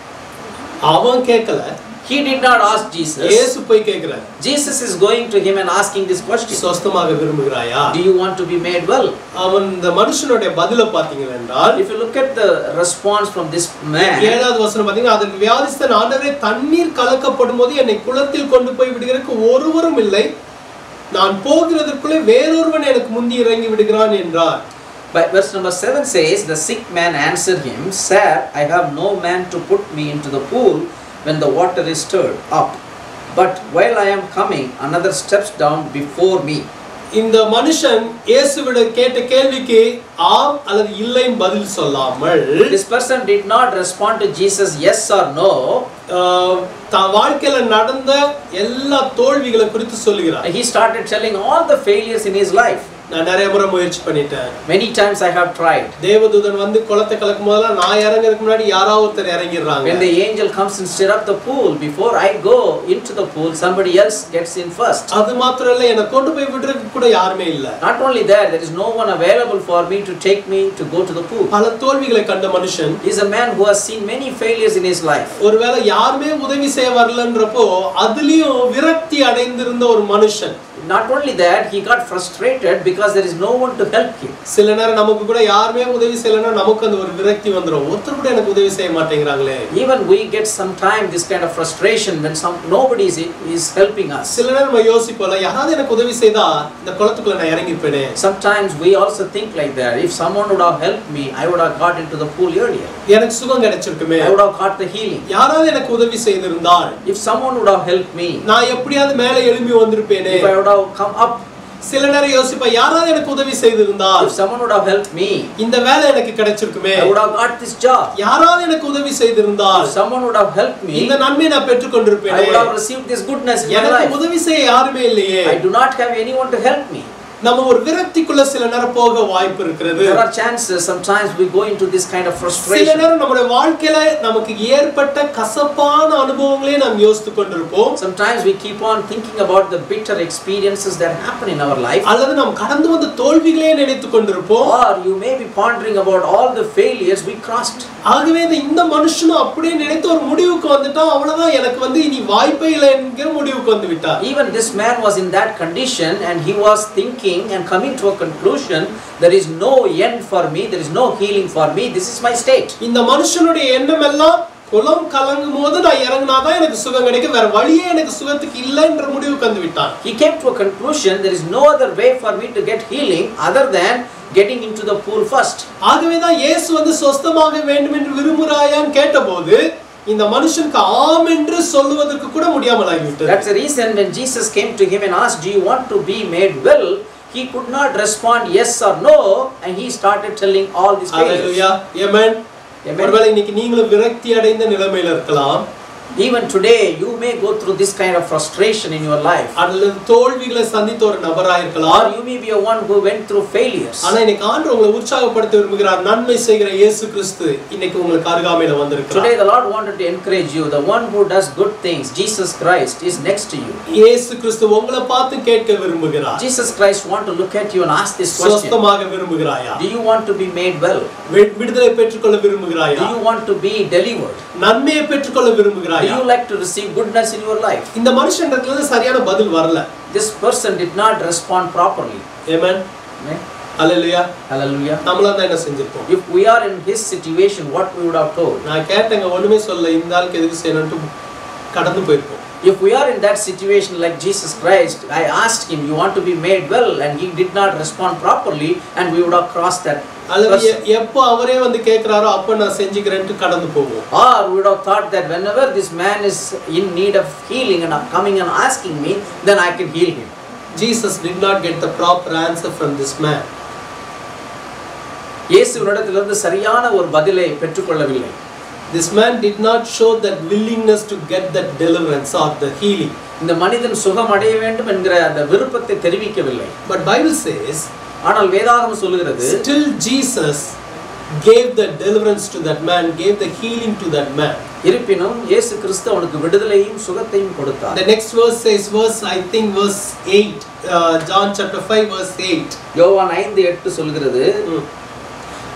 அவன் கேட்கல, He did not ask Jesus. இயேசு போய் கேக்குறார். Jesus is going to him and asking this question. சொஸ்தமாக விரும்புகிறாயா? Do you want to be made well? அவன் இந்த மனுஷனுடைய பதில பாத்தீங்க என்றால், If you look at the response from this man, ஏழாவது வசனம் பாத்தீங்கன்னா, அதற்கு வியாதிஸ்தன், ஆண்டவரே தண்ணீர் கலக்கப்படும்போது என்னை குளத்தில் கொண்டு போய் விடுகிறதுக்கு ஒருவரும் இல்லை, நான் போகிறதற்குள்ளே வேறொருவன் எனக்கு முந்தி இறங்கி விடுகிறான் என்றார். But verse number seven says, the sick man answered him, "Sir, I have no man to put me into the pool when the water is stirred up. But while I am coming, another steps down before me." இந்த மனுஷன் இயேசுவிட கேட்ட கேள்விக்கு ஆம் அல்லது இல்லைன்னு பதில் சொல்லாமல், This person did not respond to Jesus yes or no. தன் வாழ்க்கையில நடந்த எல்லா தோல்விகளை குறித்து சொல்லுகிறார். He started telling all the failures in his life. நான் நிறைய முறை முயற்சி பண்ணிட்டேன். Many times I have tried. தேவதூதன் வந்து குளத்தை கலக்கும் போதெல்லாம் நான் இறங்கறதுக்கு முன்னாடி யாராவது ஒருத்தர் இறங்கிடுறாங்க. When the angel comes and stir up the pool, before I go into the pool, somebody else gets in first. அது மாத்திரம் இல்ல, என்ன கொண்டு போய் விடுறதுக்கு கூட யாருமே இல்ல. Not only that, there is no one available for me to take me to go to the pool. பல தோல்விகளை கண்ட மனுஷன் He is a man who has seen many failures in his life. ஒருவேளை யாருமே உதவி செய்ய வரலன்றப்போ அதுலயும் விரக்தி அடைந்திருந்த ஒரு மனுஷன். Not only that, he got frustrated because there is no one to help him. சில நேரம் நமக்கு கூட யாருமே உதவி செய்யலனா நமக்கு அந்த ஒரு விரக்தி வந்துரும். ஒருத்தர் கூட எனக்கு உதவி செய்ய மாட்டேங்கறாங்களே. Even we get sometime this kind of frustration when some nobody is, is helping us. சில நேரம் நம்ம யோசிப்போம், யாராவது எனக்கு உதவி செய்தா இந்த குளத்துக்குள்ள நான் இறங்கிப்பேனே. Sometimes we also think like that. If someone would have helped me, I would have got into the pool earlier. எனக்கு சுகம் கிடைச்சிருக்குமே. I would have got the healing. யாராவது எனக்கு உதவி செய்திருந்தால், If someone would have helped me, நான் எப்படியாவது மேலே எழும்பி வந்திருப்பேனே. If I would have come up. சில நேரம் யோசிப்பா, யாராவது எனக்கு உதவி செய்திருந்தால், If someone would have helped me, இந்த வேலை எனக்கு கிடைச்சிருக்குமே. I would have got this job. யாராவது எனக்கு உதவி செய்திருந்தால், If someone would have helped me, இந்த நன்மையை நான் பெற்றுக்கொண்டிருப்பேனே. I would have received this goodness in my எனக்கு life. உதவி செய்ய யாருமே இல்லையே. I do not have anyone to help me. நம்ம ஒரு விரக்திக்குள்ள சில நேரம் போக வாய்ப்பு இருக்குது. There are chances sometimes we go into this kind of சில frustration. நேரம் நம்மளுடைய வாழ்க்கையில நமக்கு ஏற்பட்ட கசப்பான அனுபவங்களே நாம் யோசித்துக் கொண்டிருப்போம். Sometimes we keep on thinking about the bitter experiences that happen in our life. அல்லது நாம் கடந்து வந்த தோல்விகளே நினைத்துக் கொண்டிருப்போம். Or you may be pondering about all the failures we crossed. ஆகவே இந்த மனுஷனும் அப்படியே நினைத்து ஒரு முடிவுக்கு வந்துட்டான். அவ்வளவுதான், எனக்கு வந்து இனி வாய்ப்பே இல்லை என்கிற முடிவுக்கு வந்து விட்டார். Even this man was in that condition and he was thinking and coming to a conclusion, there is no end for me, there is no healing for me, this is my state. இந்த மனுஷனுடைய எண்ணம் எல்லாம் குளம் கலங்கும் போது நான் இறங்கினாதான் எனக்கு சுகம் கிடைக்கும், வேற வழியே எனக்கு சுகத்துக்கு இல்லைன்ற முடிவுக்கு வந்து விட்டான். He came to a conclusion, there is no other way for me to get healing other than getting into the pool first. ஆகவே தான் இயேசு வந்து சொஸ்தமாக வேண்டும் என்று விரும்புகிறாயான்னு கேட்டபோது இந்த மனுஷனுக்கு ஆம் என்று சொல்லுவதற்கு கூட முடியாமல் ஆகிவிட்டது. That's the reason when Jesus came to him and asked, "Do you want to be made well?" he could not respond yes or no, and he started telling all these failures. Hallelujah. Amen. Amen. ஒருவேளை இன்னைக்கு நீங்களும் விரக்தி அடைந்த நிலைமையில இருக்கலாம். Even today you may go through this kind of frustration in your life. அல்லது தோல்விகளை சந்தித்த ஒரு நபராக இருக்கலாம். Or you may be a one who went through failures. ஆனா இன்னைக்கு ஆண்டவர் உங்களை உற்சாகப்படுத்த விரும்புகிறார். நன்மை செய்கிற இயேசு கிறிஸ்து இன்னைக்கு உங்களுக்கு அருகாமையில வந்திருக்கிறார். Today the Lord wanted to encourage you. The one who does good things, Jesus Christ, is next to you. இயேசு கிறிஸ்து உங்களை பார்த்து கேட்க விரும்புகிறார். Jesus Christ want to look at you and ask this question. சொஸ்தமாக விரும்புகிறாயா? Do you want to be made well? விடுதலை பெற்றுக்கொள்ள விரும்புகிறாயா? Do you want to be delivered? நன்மையை பெற்றுக்கொள்ள விரும்புகிறாயா? Do you like to receive goodness in your life? இந்த மனுஷன்றது சரியான பதில் வரல. This person did not respond properly. Amen. Amen. Hallelujah. Hallelujah. நம்மள தான் என்ன செஞ்சிருப்போம்? If we are in his situation, what we would have told? நான் கேட்டேங்க ஒண்ணுமே சொல்ல, இந்த ஆளுக்கு எதுக்கு செய்யணும்னு கடந்து போயிருப்போம். If we are in that situation like Jesus Christ, I asked him, "You want to be made well?" and he did not respond properly, and we would have crossed that. அல்லது எப்போ அவரே வந்து கேக்குறாரோ அப்ப நான் செஞ்சிக்கிறேன்னு கடந்து போவோம். Or we would have thought that whenever this man is in need of healing and coming and asking me, then I can heal him. Jesus did not get the proper answer from this man. இயேசுவினிடத்திலிருந்து சரியான ஒரு பதிலை பெற்றுக்கொள்ளவில்லை. This man did not show that willingness to get that deliverance or the healing. இந்த மனிதன் சுகம் அடைய வேண்டும் என்கிற அந்த விருப்பத்தை தெரிவிக்கவில்லை. But Bible says, ஆனால் வேதாகமம் சொல்கிறது, still Jesus gave the deliverance to that man, gave the healing to that man. இருப்பினும் இயேசு கிறிஸ்து அவனுக்கு விடுதலையும் சுகத்தையும் கொடுத்தார். The next verse says, verse I think verse eight, uh, John chapter five verse eight. யோவான் ஐந்து எட்டு சொல்கிறது,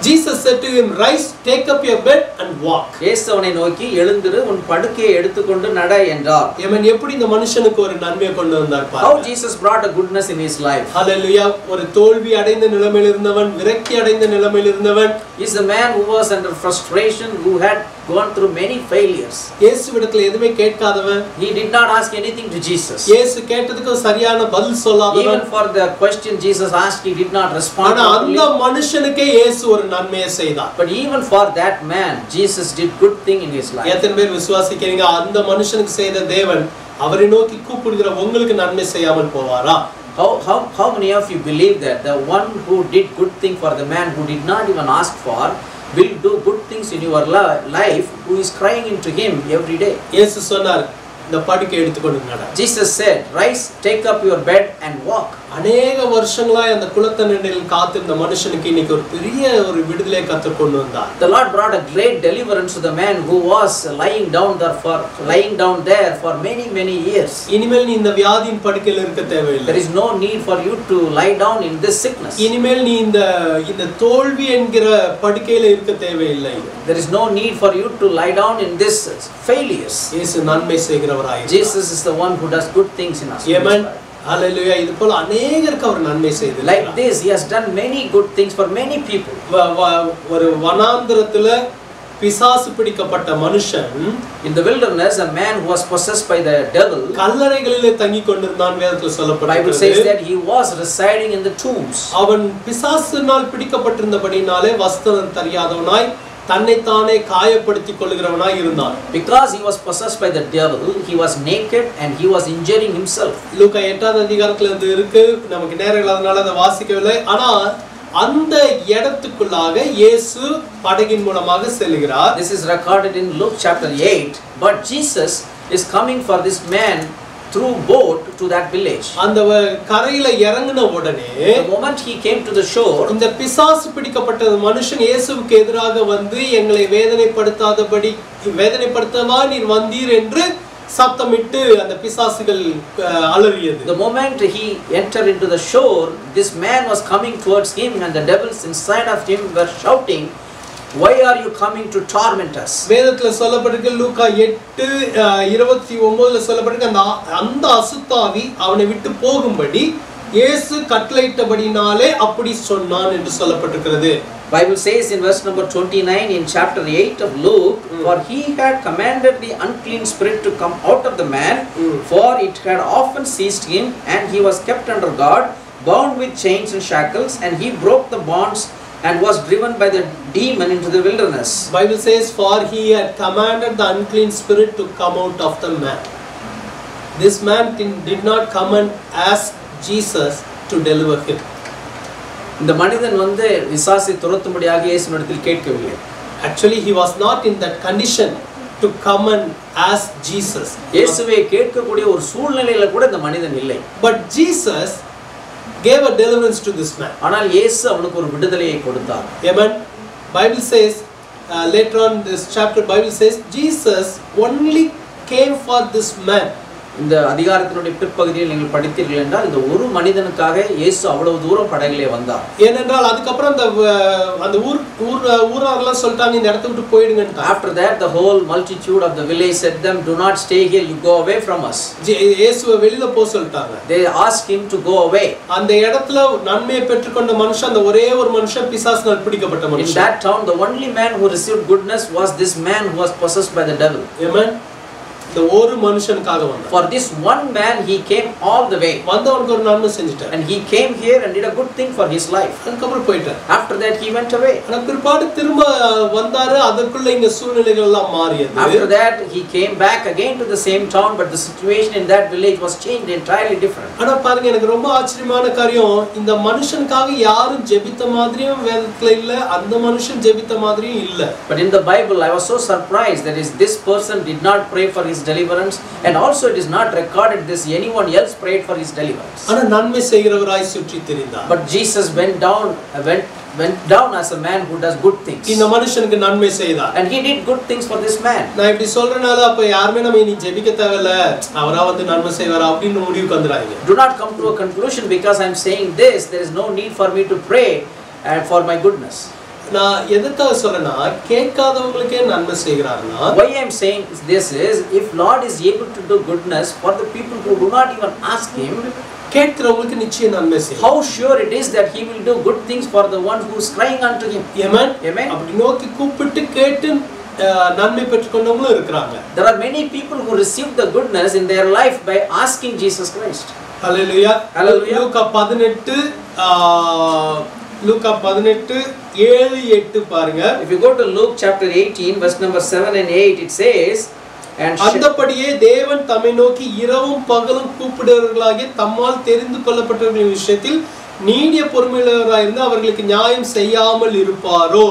Jesus said to him, rise, take up your bed and walk. இயேசு அவனை நோக்கி எழுந்திரு உன் படுக்கையை எடுத்துக்கொண்டு நட என்றார். Amen. எப்படி இந்த மனுஷனுக்கு ஒரு நன்மையை கொண்டு வந்தார் பாருங்க. How Jesus brought a goodness in his life. Hallelujah. ஒரு தோல்வி அடைந்த நிலைமையில் இருந்தவன், விரக்தி அடைந்த நிலைமையில் இருந்தவன். He is a man who was under frustration, who had gone through many failures. இயேசுவிடத்தில் எதுமே கேட்காதவன். He did not ask anything to Jesus. இயேசு கேட்டதுக்கு சரியான பதில் சொல்லாதவன். Even for the question Jesus asked, he did not respond. ஆனா அந்த மனுஷனுக்கே இயேசு ஒரு நன்மையை செய்தார். But even for that man, Jesus did good thing in his life. எத்தனை பேர் விசுவாசிக்கிறீங்க அந்த மனுஷனுக்கு செய்த தேவன் அவரை நோக்கி கூப்பிடுகிற உங்களுக்கு நன்மை செய்யாமல் போவாரா? How how how many of you believe that the one who did good thing for the man who did not even ask for will do good things in your life, who is crying into him every day? இயேசு சொன்னார் இந்த படுக்கை எடுத்துக்கொண்டு நட. Jesus said, rise, take up your bed and walk. அநேக வருஷங்களாய் அந்த குளத்தண்டையில் காத்திருந்த மனுஷனுக்கு இன்னைக்கு ஒரு பெரிய ஒரு விடுதலை கர்த்தர் கொண்டு வந்தார். The Lord brought a great deliverance to the man who was lying down there for lying down there for many many years. இனிமேல் நீ இந்த வியாதியின் படுக்கையில் இருக்க தேவையில்லை. There is no need for you to lie down in this sickness. இனிமேல் நீ இந்த இந்த தோல்வி என்கிற படுக்கையில இருக்க தேவையில்லை. There is no need for you to lie down in this failures. இயேசு நன்மை செய்கிறவராய் இருக்கிறார். Jesus is the one who does good things in us. Amen. Hallelujah. இது போல அநேகருக்கு அவர் நன்மை செய்தார். Like this, he has done many good things for many people. ஒரு வனாந்திரத்துல பிசாசு பிடிக்கப்பட்ட மனுஷன், in the wilderness, a man who was possessed by the devil, கல்லறைகளிலே தங்கிக் கொண்டிருந்தான் வேதத்தில் சொல்லப்பட்டிருக்கிறது. Bible says that he was residing in the tombs. அவன் பிசாசினால் பிடிக்கப்பட்டிருந்தபடினாலே வஸ்திரம் தெரியாதவனாய் தன்னைத்தானே காயப்படுத்திக் கொள்கிறவனாய் இருந்தான். Because he was possessed by the devil, he was naked and he was injuring himself. லூக்கா எட்டாவது அதிகாரத்துல இருந்து இருக்கு, நமக்கு நேரம் இல்லாதனால அதை வாசிக்கவில்லை. ஆனா அந்த இடத்துக்குள்ளாக இயேசு படகின் மூலமாக செல்கிறார். This is recorded in Luke chapter eight. But Jesus is coming for this man through boat to that village. அந்த கரையில இறங்கின உடனே, the moment he came to the shore, இந்த பிசாசு பிடிக்கப்பட்ட மனுஷன் இயேசுவுக்கு எதிராக வந்து எங்களை வேதனைப்படுத்தாதபடி வேதனைப்படுத்தவா நீர் வந்தீர் என்று சத்தமிட்டு அந்த பிசாசுகள் அலறியது. The moment he entered into the shore, this man was coming towards him and the devils inside of him were shouting, why are you coming to torment us? வேதத்துல சொல்லப்பட்டிருக்கு, லூக்கா எட்டு இருபத்தி ஒன்பதுல சொல்லப்பட்டிருக்கு, அந்த அந்த அசுத்தாவி அவனை விட்டு போகும்படி இயேசு கட்டளையிட்டபடினாலே அப்படி சொன்னான் என்று சொல்லப்பட்டிருக்கிறது. Bible says in verse number twenty-nine in chapter eight of Luke, mm. for he had commanded the unclean spirit to come out of the man, mm. for it had often seized him, and he was kept under guard, bound with chains and shackles, and he broke the bonds and was driven by the demon into the wilderness. Bible says, for he had commanded the unclean spirit to come out of the man. This man did not come and ask Jesus to deliver him. இந்த மனிதன் வந்து விசாசை துரத்தும்படியாக இயேசுவிடத்தில் கேட்கவில்லை. Actually he was not in that condition to come and ask Jesus. இயேசுவை கேட்கக்கூடிய ஒரு சூழ்நிலையில கூட இந்த மனிதன் இல்லை. But Jesus gave a deliverance to this man. ஆனால் இயேசு அவனுக்கு ஒரு விடுதலையை கொடுத்தார். Amen. Bible says uh, later on this chapter Bible says Jesus only came for this man. இந்த அதிகாரத்தினுடைய பிற்பகுதியில் நீங்கள் படித்தீர்கள் என்றால் இந்த ஒரு மனிதனுக்காக இயேசு அவ்வளவு தூரம் படகிலே வந்தார். ஏனென்றால் அதுக்கு அப்புறம் அந்த அந்த ஊர் ஊர் ஊராரெல்லாம் சொல்லிட்டாங்க இந்த இடத்தை விட்டு போயிடுங்க. After that the whole multitude of the village said them, do not stay here, you go away from us. இயேசுவை வெளியில போ சொல்லிட்டாங்க. They asked him to go away. அந்த இடத்துல நன்மையை பெற்றுக்கொண்ட மனுஷன் அந்த ஒரே ஒரு மனுஷன் பிசாசினால் பிடிக்கப்பட்ட மனுஷன். In that town the only man who received goodness was this man who was possessed by the devil. Amen. இந்த ஒரு மனுஷனுக்காக வந்தார். For this one man he came all the way. வந்தவனுக்கு ஒரு நன்மை செஞ்சிட்டார். And he came here and did a good thing for his life. அதுக்கு அப்புறம் போயிட்டார். After that he went away. ஆனா பிற்பாடு திரும்ப வந்தாரு, அதற்குள்ள இங்க சூழ்நிலைகள் எல்லாம் மாறியது. After that he came back again to the same town, but the situation in that village was changed entirely different. ஆனா பாருங்க, எனக்கு ரொம்ப ஆச்சரியமான காரியம், இந்த மனுஷனுக்காக யாரும் ஜெபித்த மாதிரியும் வேதத்துல இல்ல, அந்த மனுஷன் ஜெபித்த மாதிரியும் இல்ல. But in the Bible I was so surprised that is this person did not pray for his deliverance, and also it is not recorded this anyone else prayed for his deliverance. ஆனா நன்மை செய்கிறவராய் சுற்றி திரிந்தார். But Jesus went down went went down as a man who does good things. இந்த மனுஷனுக்கு நன்மை செய்தார். And he did good things for this man. நான் இப்படி சொல்றனால அப்ப யாருமே நம்ம இனி ஜெபிக்க தேவையில்ல, அவரா வந்து நன்மை செய்வார் அப்படின்னு முடிவுக்கு வந்துறாங்க. Do not come to a conclusion because I am saying this, there is no need for me to pray and for my goodness. நான் எதுக்காக சொல்றேன்னா கேட்காதவங்களுக்கே நன்மை செய்கிறார்னா Why I am saying this is, if Lord is able to do goodness for the people who do not even ask Him, கேட்கிறவங்களுக்கு நிச்சயம் நன்மை செய்யும். how sure it is that He will do good things for the one who is crying unto Him. Amen. Amen. அப்படி நோக்கி கூப்பிட்டு கேட்டு நன்மை பெற்றுக்கொண்டவங்களும் இருக்கிறாங்க. There are many people who receive the goodness in their life by asking Jesus Christ. Hallelujah. Hallelujah. லூக்கா பதினெட்டு லூக்கா பதினெட்டு ஏழு எட்டு பாருங்க. If you go to Luke chapter eighteen verse number seven and eight, it says, and அந்தபடியே தேவன் தம்மை நோக்கி இரவும் பகலும் கூப்பிடுகிறவர்களாகிய தம்மால் தெரிந்து கொள்ளப்பட்டவர்களின் விஷயத்தில் நீடிய பொறுமையுள்ளவராயிருந்து அவர்களுக்கு நியாயம் செய்யாமல் இருப்பாரோ?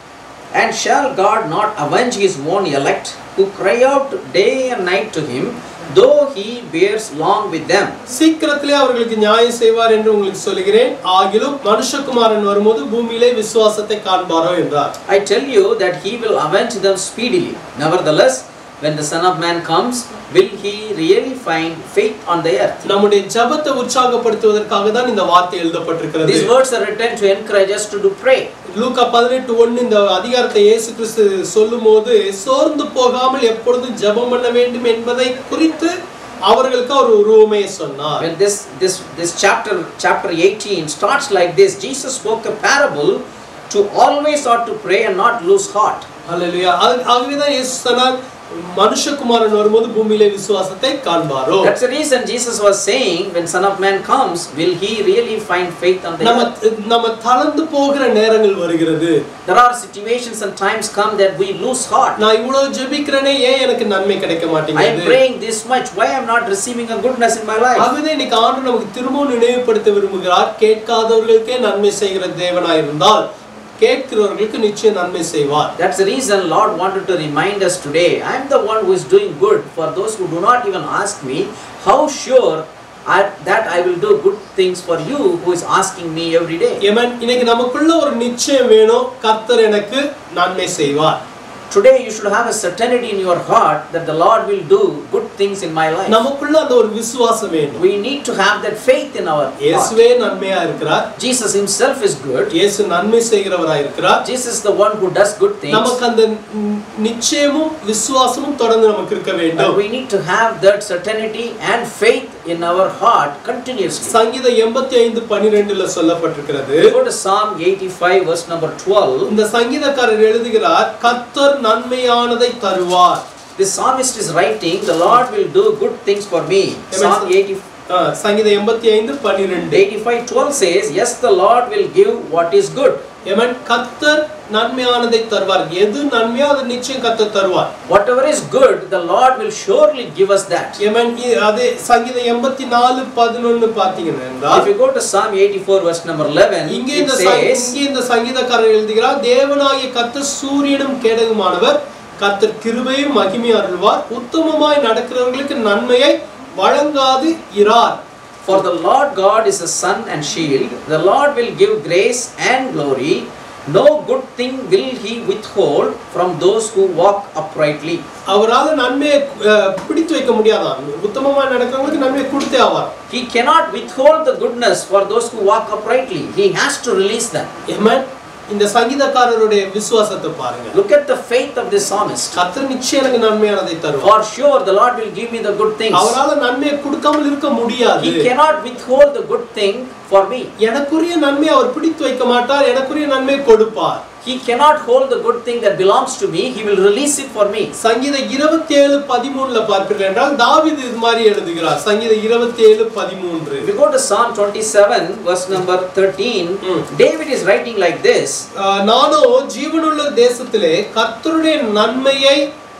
And shall God not avenge His own elect who cry out day and night to Him, though He bears long with them? சீக்கிரத்திலே அவர்களுக்கு நியாயம் செய்வார் என்று உங்களுக்கு சொல்கிறேன். ஆகிலும் மனுஷகுமாரன் வரும்போது பூமியிலே விசுவாசத்தை காண்பாரோ என்றார். I tell you that He will avenge them speedily. Nevertheless, when the Son of Man comes, will He really find faith on the earth? நம்முடைய ஜெபத்தை உற்சாகப்படுத்துவதற்காக தான் இந்த வார்த்தை எழுதப்பட்டிருக்கிறது. These words are written to encourage us to do pray. லூக்கா பதினெட்டு ஒன்று இந்த அதிகாரத்தை இயேசு கிறிஸ்து சொல்லும்போது சோர்ந்து போகாமல் எப்பொழுதும் ஜெபம் பண்ண வேண்டும் என்பதை குறித்து அவர்களுக்கு ஒரு உருவமையை சொன்னார். When this this this chapter chapter eighteen starts like this, Jesus spoke a parable to always ought to pray and not lose heart. ஹல்லேலூயா. ஆகவே தான் இயேசு சொன்னார் மனுஷகுமாரன் வரும்போது பூமியிலே விசுவாசத்தை காண்பாரோ. That's the reason Jesus was saying, when Son of Man comes, will He really find faith on the நம்ம earth? நம்ம தளர்ந்து போகிற நேரங்கள் வருகிறது. There are situations and times come that we lose heart. நான் இவ்வளவு ஜெபிக்கிறேனே ஏன் எனக்கு நன்மை கிடைக்க I am மாட்டேங்குது? praying this much, why I am not receiving a goodness in my life? ஆகவே இன்னைக்கு ஆண்டவர் நமக்கு திரும்பவும் நினைவுபடுத்த விரும்புகிறார். கேட்காதவர்களுக்கே நன்மை செய்கிற தேவனாய் இருந்தால் கேட்கிறவர்களுக்கு நிச்சயம் நன்மை செய்வார். That's the reason Lord wanted to remind us today. I am the one who is doing good for those who do not even ask me. How sure I, that I will do good things for you who is asking me every day. Amen. இன்னைக்கு நமக்குள்ள ஒரு நிச்சயம் வேணும். கர்த்தர் எனக்கு நன்மை செய்வார். Today you should have a certainty in your heart that the Lord will do good things in my life. நமக்குள்ள அந்த ஒரு விசுவாசம் வேணும். We need to have that faith in our heart. இயேசுவே நன்மையா இருக்கிறார். Jesus Himself is good. இயேசு நன்மை செய்கிறவராய் இருக்கிறார். Jesus is the one who does good things. நமக்கு அந்த நிச்சயமும் விசுவாசமும் தொடர்ந்து நமக்கு இருக்க வேண்டும். And we need to have that certainty and faith in our heart continuously. சங்கீதம் எண்பத்தி ஐந்து பன்னிரண்டு ல சொல்லப்பட்டிருக்கிறது. Go to Psalm eighty-five verse number twelve. இந்த சங்கீதக்காரர் எழுதுகிறார் கர்த்தர் நன்மையானதை தருவார். The psalmist is writing, the Lord will do good things for me. Psalm eighty, சங்கீதம் எண்பத்தி ஐந்து பன்னிரண்டு. eighty-five twelve says, yes, the Lord will give what is good. Amen. கர்த்தர் நன்மையானதை தருவார். எது நன்மையோ அது நிச்சயம் கர்த்தர் தருவார். Whatever is good, the Lord will surely give us that. Amen. அதே சங்கீதம் எண்பத்தி நான்கு பதினொன்று பாத்தீங்கன்னா If you go to Psalm eighty-four verse number eleven, இங்கே it இந்த says, இங்கே இந்த சங்கீதக்காரர் எழுதுகிறார் தேவனாகிய கர்த்தர் சூரியனும் கேடகமானவர் கர்த்தர் கிருபையும் மகிமையும் அருள்வார் உத்தமமாய் நடக்கிறவர்களுக்கு நன்மையை வழங்காது இரார். for the Lord God is a sun and shield. The Lord will give grace and glory. No good thing will He withhold from those who walk uprightly. அவரால நன்மையை பிடித்து வைக்க முடியாதான். உத்தமமா நடக்கிறவங்களுக்கு நன்மையை கொடுத்தே ஆவார். He cannot withhold the goodness for those who walk uprightly. He has to release them. Amen. இந்த சங்கீதக்காரருடைய விசுவாசத்தை பாருங்க. Look at the faith of this psalmist. கர்த்தர் நிச்சயம் எனக்கு நன்மையானதை தருவார். For sure the Lord will give me the good things. அவரால நன்மையை கொடுக்காமல் இருக்க முடியாது. He cannot withhold the good thing for me. எனக்குரிய நன்மையை அவர் பிடித்து வைக்க மாட்டார். எனக்குரிய நன்மையை கொடுப்பார். He cannot hold the good thing that belongs to me. He will release it for me. சங்கீதம் இருபத்தி ஏழு பதிமூன்று ல பார்ப்பீர்கள் என்றால் தாவீது இது மாதிரி எழுதுகிறார். சங்கீதம் இருபத்தி ஏழு பதிமூன்று. If you go to Psalm twenty-seven verse number thirteen, mm. David is writing like this. நானோ ஜீவனுள்ள தேசத்திலே கர்த்தருடைய நன்மையை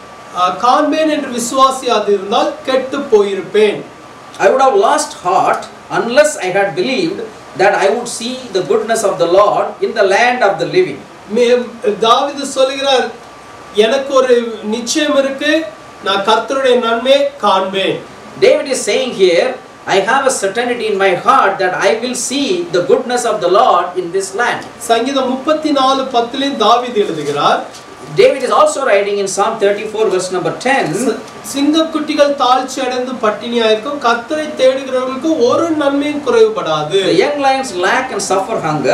காண்பேன் என்று விசுவாசியாது இருந்தால் கெட்டு போயிருப்பேன். I would have lost heart unless I had believed that I would see the goodness of the Lord in the land of the living. தாவீது சொல்கிறார் எனக்கு ஒரு நிச்சயம் இருக்கு நான் கர்த்தருடைய நன்மையை காண்பேன். David is saying here, I have a certainty in my heart that I will see the goodness of the Lord in this land. சங்கீதம் முப்பத்தி நான்கு பத்து ல தாவீது எழுதுகிறார். David is also writing in Psalm thirty-four verse number ten. சிங்கக்குட்டிகள் தாழ்ச்சி அடைந்து பட்டினியாயிருக்கும் கர்த்தரை தேடுகிறவர்களுக்கு ஒரு நன்மையும் குறைவுபடாது. The young lions lack and suffer hunger,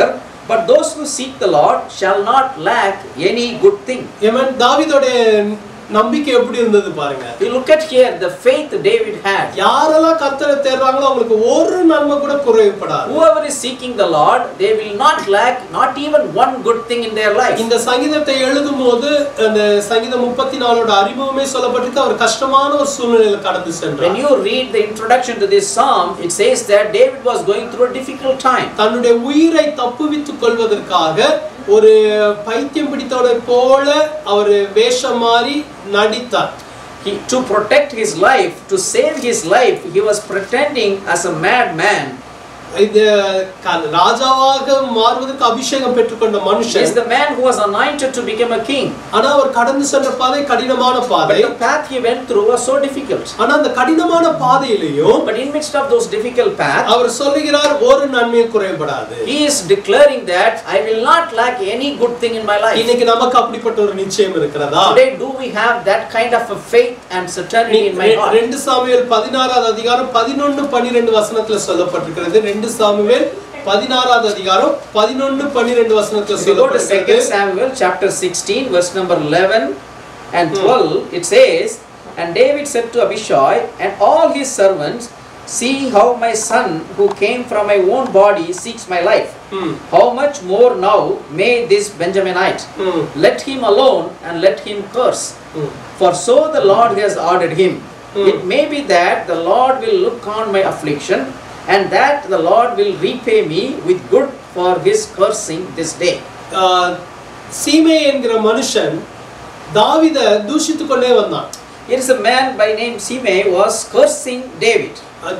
But those who seek the Lord shall not lack any good thing. ஏமன் தாவீதோட நம்பிக்கை எப்படி இருந்தது பாருங்க. You look at here the faith David had. யாரெல்லாம் கர்த்தரை தேடுறாங்களோ அவங்களுக்கு ஒரு நன்மை கூட குறைவுபடாது. Whoever is seeking the Lord, they will not lack not even one good thing in their life. இந்த சங்கீதத்தை எழுதும்போது அந்த சங்கீதம் முப்பத்தி நாலு ஓட அறிமுகமே சொல்லப்பட்டிருக்கு. அவர் கஷ்டமான ஒரு சூழ்நிலையில கடந்து சென்றார். When you read the introduction to this psalm, it says that David was going through a difficult time. தன்னுடைய உயிரை தப்புவித்துக் கொள்வதற்காக ஒரு பைத்தியம் பிடித்தவரை போல அவர் வேஷம் மாறி நடித்தார். He, to protect his life, to save his life, he was pretending as a madman. இது ராஜாவாக மாறுவதற்கு அபிஷேகம் பெற்றுக்கொண்ட மனுஷன். He is the man who was anointed to become a king. ஆனா அவர் கடந்து சென்ற பாதை கடினமான பாதை. But the path he went through was so difficult. ஆனா அந்த கடினமான பாதையிலேயும் But in midst of those difficult paths, அவர் சொல்லுகிறார் ஒரு நன்மையும் குறைபடாது. he is declaring that I will not lack any good thing in my life. இன்னைக்கு நமக்கு அப்படிப்பட்ட ஒரு நிச்சயம் இருக்கிறதா? Today do we have that kind of a faith and certainty in my heart? ரெண்டு சாமுவேல் பதினாறாவது அதிகாரம் பதினொன்று பன்னிரண்டு வசனத்துல சொல்லப்பட்டிருக்கிறது. ரெண்டு சாமுவேல் பதினாறாவது அதிகாரம் பதினொன்று பன்னிரண்டு வசனத்துல சொல்லப்பட்டிருக்கிறது. Second Samuel chapter sixteen verse number eleven and twelve, it says, and David said to Abishai and all his servants, see how my son who came from my own body seeks my life. Hmm. How much more now may this Benjaminite? Hmm. Let him alone and let him curse. Hmm. For so the Lord has ordered him. Hmm. It may be that the Lord will look on my affliction, and that the Lord will repay me with good for his cursing this day. சீமே என்கிற மனுஷன் தாவீதை தூஷித்துக் கொண்டே வந்தான். Here is a man by name Simei was cursing David.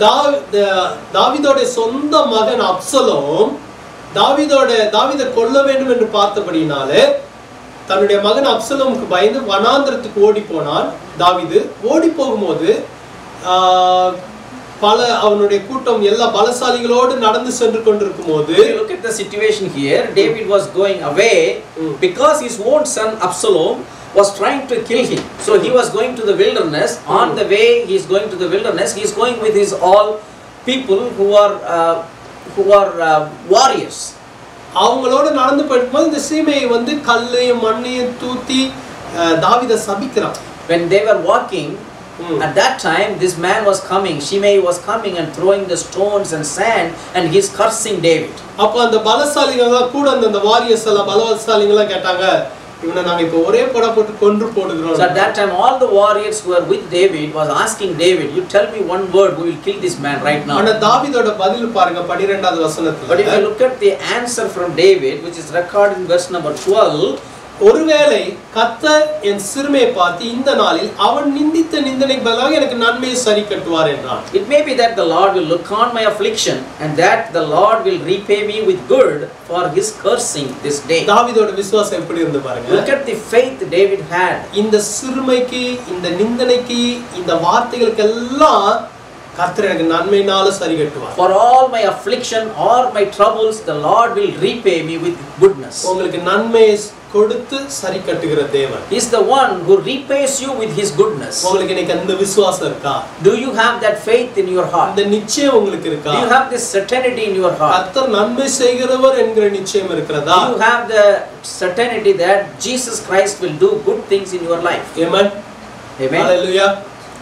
தாவீதோட சொந்த மகன் Absalom தாவீதோட தாவீதை கொல்ல வேண்டும் என்று பார்த்தபடினாலே தன்னுடைய மகன் அப்சலோமுக்கு பயந்து வனாந்திரத்துக்கு ஓடி போனான். தாவீது ஓடி போகும்போது பல அவனுடைய கூட்டம் எல்லா பலசாலிகளோடு நடந்து சென்று கொண்டிருக்கும் போது, look at the situation here. David was going away because his own son Absalom was trying to kill him. So he was going to the wilderness. On the way he is going to the wilderness, he is going with his all people who are uh, who are uh, warriors. அவங்களோட நடந்து போகும்போது இந்த சீமையை வந்து கல்லையும் மண்ணையும் தூத்தி தாவீதை சபிக்கிறான். When they were walking, mm. at that time this man was coming, Shimei was coming and throwing the stones and sand, and he is cursing David. அப்ப அந்த பலசாலிகளா கூட அந்த வாரியர்ஸ் எல்லாம் பலசாலிகளா கேட்டாங்க, இவனை நாங்க இப்ப ஒரே போட போட்டு கொன்று போடுகிறோம். So at that time all the warriors who were with David was asking David, you tell me one word, we will kill this man right now. ஆனா தாவீதோட பதில் பாருங்க பன்னிரண்டாவது வசனத்துல. But if you look at the answer from David, which is recorded in verse number twelve, ஒருவேளை கர்த்தர் என் சிறுமையை பார்த்து இந்த நாளில் அவன் நிந்தித்த நிந்தனைக்கு பதிலாக எனக்கு நன்மையை சரி கட்டுவார் என்றான். It may be that the Lord will look on my affliction, and that the Lord will repay me with good for his cursing this day. தாவீதோட விசுவாசம் எப்படி இருந்து பாருங்க. Look at the faith David had. இந்த சிறுமைக்கு இந்த நிந்தனைக்கு இந்த வார்த்தைகளுக்கு எல்லாம் கர்த்தர் எனக்கு நன்மையினால சரி கட்டுவார். For all my affliction or my troubles, the Lord will repay me with goodness. உங்களுக்கு நன்மையை கொடுத்து சரி கட்டுகிற தேவன். He is the one who repays you with his goodness. உங்களுக்கு இன்னைக்கு அந்த விசுவாசம் இருக்கா? Do you have that faith in your heart? அந்த நிச்சயம் உங்களுக்கு இருக்கா? Do you have this certainty in your heart? கர்த்தர் நன்மை செய்கிறவர் என்கிற நிச்சயம் இருக்கிறதா? Do you have the certainty that Jesus Christ will do good things in your life? Amen. Amen. Hallelujah.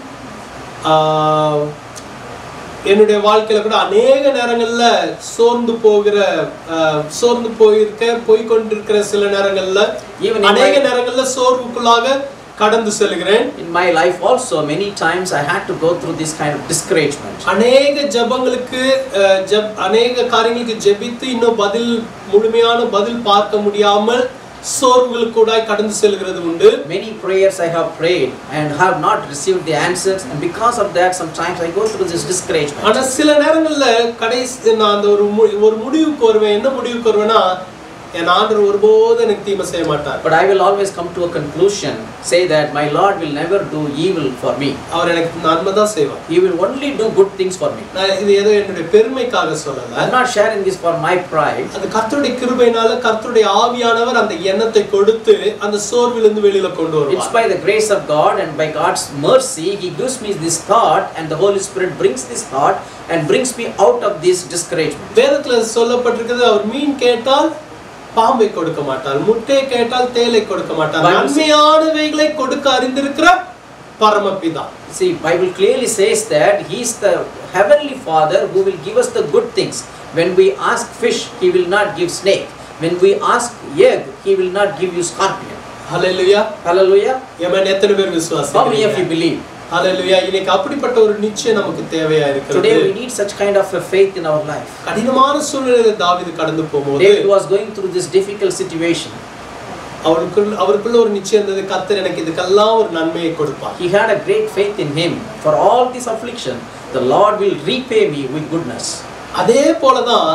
ஆ என்னுடைய வாழ்க்கையில கூட அநேக நேரங்கள்ல சோர்ந்து போகிற சோர்ந்து போயிருக்க போய் கொண்டிருக்கிற சில நேரங்கள்ல அநேக நேரங்கள்ல சோர்வுக்குள்ளாக கடந்து செல்கிறேன். In my life also many times I had to go through this kind of discouragement. அநேக ஜெபங்களுக்கு அநேக காரியங்களுக்கு ஜெபித்து இன்னும் பதில் முழுமையான பதில் பார்க்க முடியாமல் சோர்வுகளுக்குள்ளாய் கடந்து செல்கிறது உண்டு. Many prayers I have prayed and have not received the answers, and because of that sometimes I go through this discouragement. ஆனா சில நேரங்கள்ல கடைசி நான் அந்த ஒரு ஒரு முடிவுக்கு வருவேன். என்ன முடிவுக்கு வருவேனா, என் ஆண்டவர் ஒருபோதும் எனக்கு தீமை செய்ய மாட்டார். But I will always come to a conclusion, say that my Lord will never do evil for me. அவர் எனக்கு நன்மை தான் செய்வார். He will only do good things for me. நான் இது ஏதோ என்னுடைய பெருமைக்காக சொல்லல. I am not sharing this for my pride. அது கர்த்தருடைய கிருபையினால கர்த்தருடைய ஆவியானவர் அந்த எண்ணத்தை கொடுத்து அந்த சோர்விலிருந்து வெளியில கொண்டு வருவார். It's by the grace of God and by God's mercy he gives me this thought, and the Holy Spirit brings this thought and brings me out of this discouragement. வேதத்துல சொல்லப்பட்டிருக்கிறது, அவர் மீன் கேட்டால் பாம்பை கொடுக்க மாட்டார், முட்டை கேட்டால் தேலை கொடுக்க மாட்டார், நன்மையானவைகளை கொடுக்க அறிந்திருக்கிற பரமபிதா. See, Bible clearly says that he is the heavenly Father who will give us the good things. When we ask fish, he will not give snake. When we ask egg, he will not give you scorpion. Hallelujah. Hallelujah. ஆமென். எத்தனை பேர் விசுவாசிக்கிறீங்க? How many of you believe? Hallelujah. இன்னைக்கு அப்படிப்பட்ட ஒரு நிச்சயம் நமக்கு தேவையா இருக்கிறது. Today we need such kind of a faith in our life. கடினமான சூழ்நிலையில தாவீது கடந்து போகும்போது David was going through this difficult situation. அவருக்குள்ள அவருக்குள்ள ஒரு நிச்சயம் இருந்தது, கர்த்தர் எனக்கு இதுக்கெல்லாம் ஒரு நன்மையை கொடுப்பார். He had a great faith in him. For all this affliction, the Lord will repay me with goodness. அதே போலதான்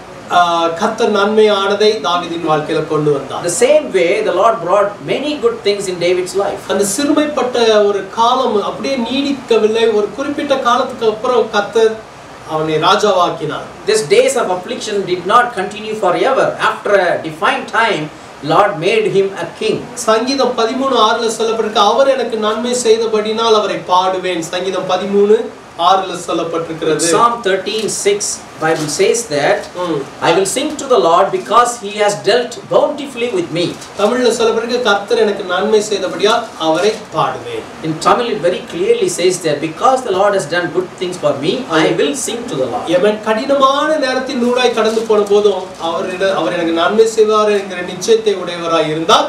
கர்த்தர் நன்மையானதை தாவீதின் வாழ்க்கையில கொண்டு வந்தார். The same way the Lord brought many good things in David's life. அந்த சிறுமைப்பட்ட ஒரு காலம் அப்படியே நீடிக்கவில்லை. ஒரு குறிப்பிட்ட காலத்துக்கு அப்புறம் கர்த்தர் அவனை ராஜாவாக்கினார். This days of affliction did not continue forever. After a defined time, Lord made him a king. சங்கீதம் பதிமூன்று ஆறுல சொல்லப்பட்டிருக்கு, அவர் எனக்கு நன்மை செய்தபடினால் அவரை பாடுவேன். சங்கீதம் பதிமூன்று ஆறுல சொல்லப்பட்டிருக்கிறது. Psalm thirteen six Bible says that I will sing to the Lord because he has dealt bountifully with me. தமிழ்ல சொல்லப்பட்டிருக்கு, கர்த்தர் எனக்கு நன்மை செய்தபடியால் அவரை பாடுவேன். In Tamil it very clearly says that because the Lord has done good things for me, I will sing to the Lord. எவன் கடினமான நேரத்தின் நூறாய் கடந்து போன போதும் அவர் அவர் எனக்கு நன்மை செய்வார் என்கிற நிச்சயத்தை உடையவராய் இருந்தார்.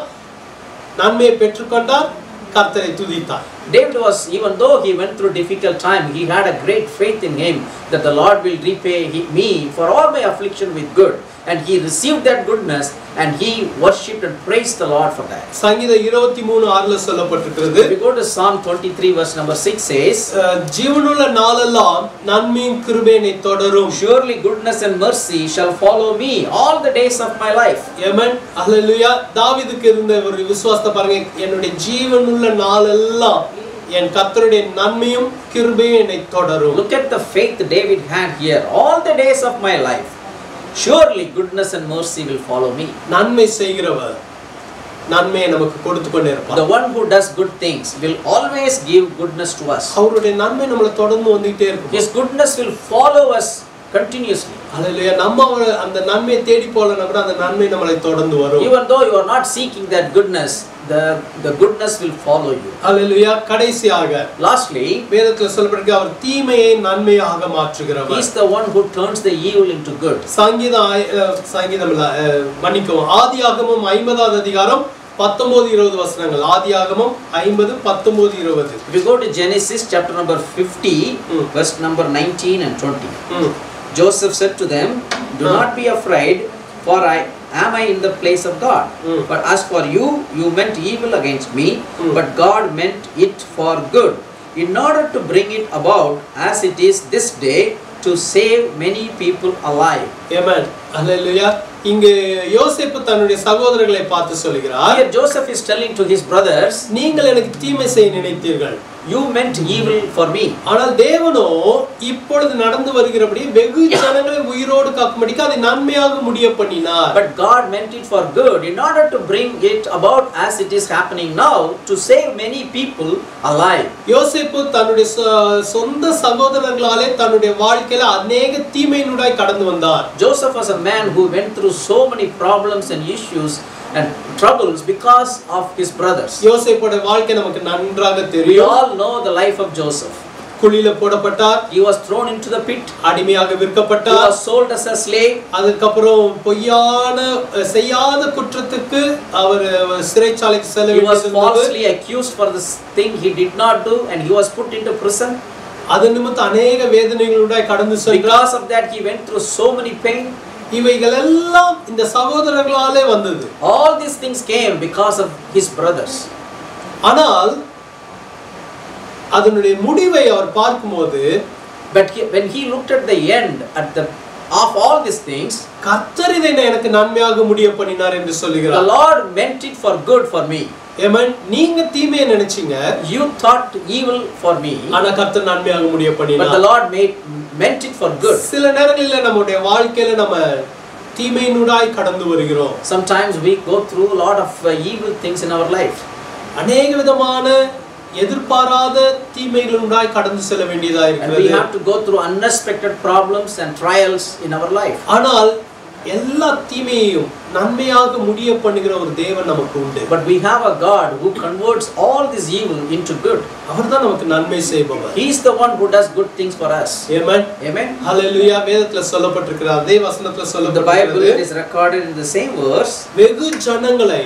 நன்மையை பெற்றுக்கொண்டார், கர்த்தரை துதித்தார். David was, even though he went through difficult time, he had a great faith in him that the Lord will repay me for all my affliction with good, and he received that goodness and he worshipped and praised the Lord for that. சங்கீதம் இருபத்தி மூன்று ஆறுல சொல்லப்பட்டிருக்கிறது. If we go to Psalm twenty-three verse number six says, ஜீவனுள்ள நாளெல்லாம் நன்மையும் கிருபையை தொடரும். surely goodness and mercy shall follow me all the days of my life. ஆமென். ஹல்லேலூயா. தாவீதுக்கு இருந்த ஒரு விசுவாசத்தை பாருங்க, என்னுடைய ஜீவனுள்ள நாளெல்லாம் என் கர்த்தருடைய நன்மையும் கிருபையும் என்னை தொடரும். Look at the faith David had here. All the days of my life, surely goodness and mercy will follow me. நன்மை செய்கிறவர் நன்மையை நமக்கு கொடுத்து கொண்டே இருப்பார். The one who does good things will always give goodness to us. அவருடைய நன்மை நம்மளை தொடர்ந்து வந்துட்டே இருக்கும். His goodness will follow us continuously. ஹல்லேலூயா. நம்ம அந்த நன்மையை தேடி போலனா கூட அந்த நன்மை நம்மளை தொடர்ந்து வரும். Even though you are not seeking that goodness, the the goodness will follow you. ஹல்லேலூயா. கடைசியாக Lastly, வேதத்துல சொல்லப்பட்டிருக்கு, அவர் தீமையை நன்மையாக மாற்றுகிறவர். he is the one who turns the evil into good. சங்கீதம் சங்கீதம் இல்ல மன்னிக்கவும் ஆதியாகமம் ஐம்பதாவது அதிகாரம் பத்தொன்பது இருபது வசனங்கள். ஆதியாகமம் ஐம்பது பத்தொன்பது இருபது. If you go to Genesis chapter number fifty, mm. verse number nineteen and twenty. Mm. Joseph said to them, do mm. not be afraid, for I am I in the place of God. Mm. But as for you, you meant evil against me, mm. but God meant it for good, in order to bring it about as it is this day, to save many people alive. Amen. Hallelujah. இங்கே யோசேப்பு தன்னுடைய சகோதரர்களை பார்த்து சொல்கிறார். Here Joseph is telling to his brothers, நீங்கள் எனக்கு தீமை செய்ய நினைத்தீர்கள், you meant evil for me. ஆனால் தேவனோ இப்பொழுது நடந்து வருகிறபடி வெகு ஜனங்களை உயிரோடு காக்கும்படிக்கு அதை நன்மையாக முடிய பண்ணினார். But God meant it for good, in order to bring it about as it is happening now, to save many people alive. யோசேப்பு தன்னுடைய சொந்த சகோதரர்களாலே தன்னுடைய வாழ்க்கையில अनेक தீமையினூடாய் கடந்து வந்தார். Joseph was a man who went through so many problems and issues and troubles because of his brothers. யோசேப்போட வாழ்க்கை நமக்கு நன்றாக We தெரியும். all know the life of Joseph. குழியில போடப்பட்டார். He was thrown into the pit. அடிமையாக He விற்கப்பட்டார். was sold as a slave. அதுக்கு அப்புறம் பொய்யான செய்யாத குற்றத்துக்கு அவர் சிறைச்சாலைக்கு செல்ல He was வேண்டியது. falsely accused for this thing he did not do, and he was put into prison. அது நிமித்தம் अनेक வேதனைகளுடாய் கடந்து சென்றார். Because of that he went through so many pain. இவைகள் எல்லாம் இந்த சகோதரர்களாலே வந்தது. All these things came because of his brothers. ஆனால் அதனுடைய முடிவை அவர் பார்க்கும்போது, but he, when he looked at the end at the of all these things, கர்த்தர் இதை எனக்கு நன்மையாக முடிய பண்ணினார் என்று சொல்கிறார். the Lord meant it for good for me. Amen. நீங்க தீமையை நினைச்சீங்க, you thought evil for me, ஆனா கர்த்தர் நன்மையாக முடிய பண்ணினார். but the Lord made meant it for good. சில நேரங்களில் நம்முடைய வாழ்க்கையில நம்ம தீமையினூடாய் கடந்து வருகிறோம். Sometimes we go through a lot of uh, evil things in our life. अनेक விதமான எதிர்பாராத தீமைகளினூடாய் கடந்து செல்ல வேண்டியதா And we இருக்கிறது. have to go through unexpected problems and trials in our life. ஆனால் எல்லா தீமையையும் நன்மையாக முடிய பண்ணுகிற ஒரு தேவன் நமக்கு உண்டு. But we have a God who converts all this evil into good. அவர்தான் நமக்கு நன்மை செய்பவர். He is the one who does good things for us. Amen. Amen. Hallelujah. வேதத்துல சொல்லப்பட்டிருக்கிற அதே வசனத்துல The Bible சொல்லப்பட்டிருக்கிறது, is recorded in the same verse. வெகு ஜனங்களை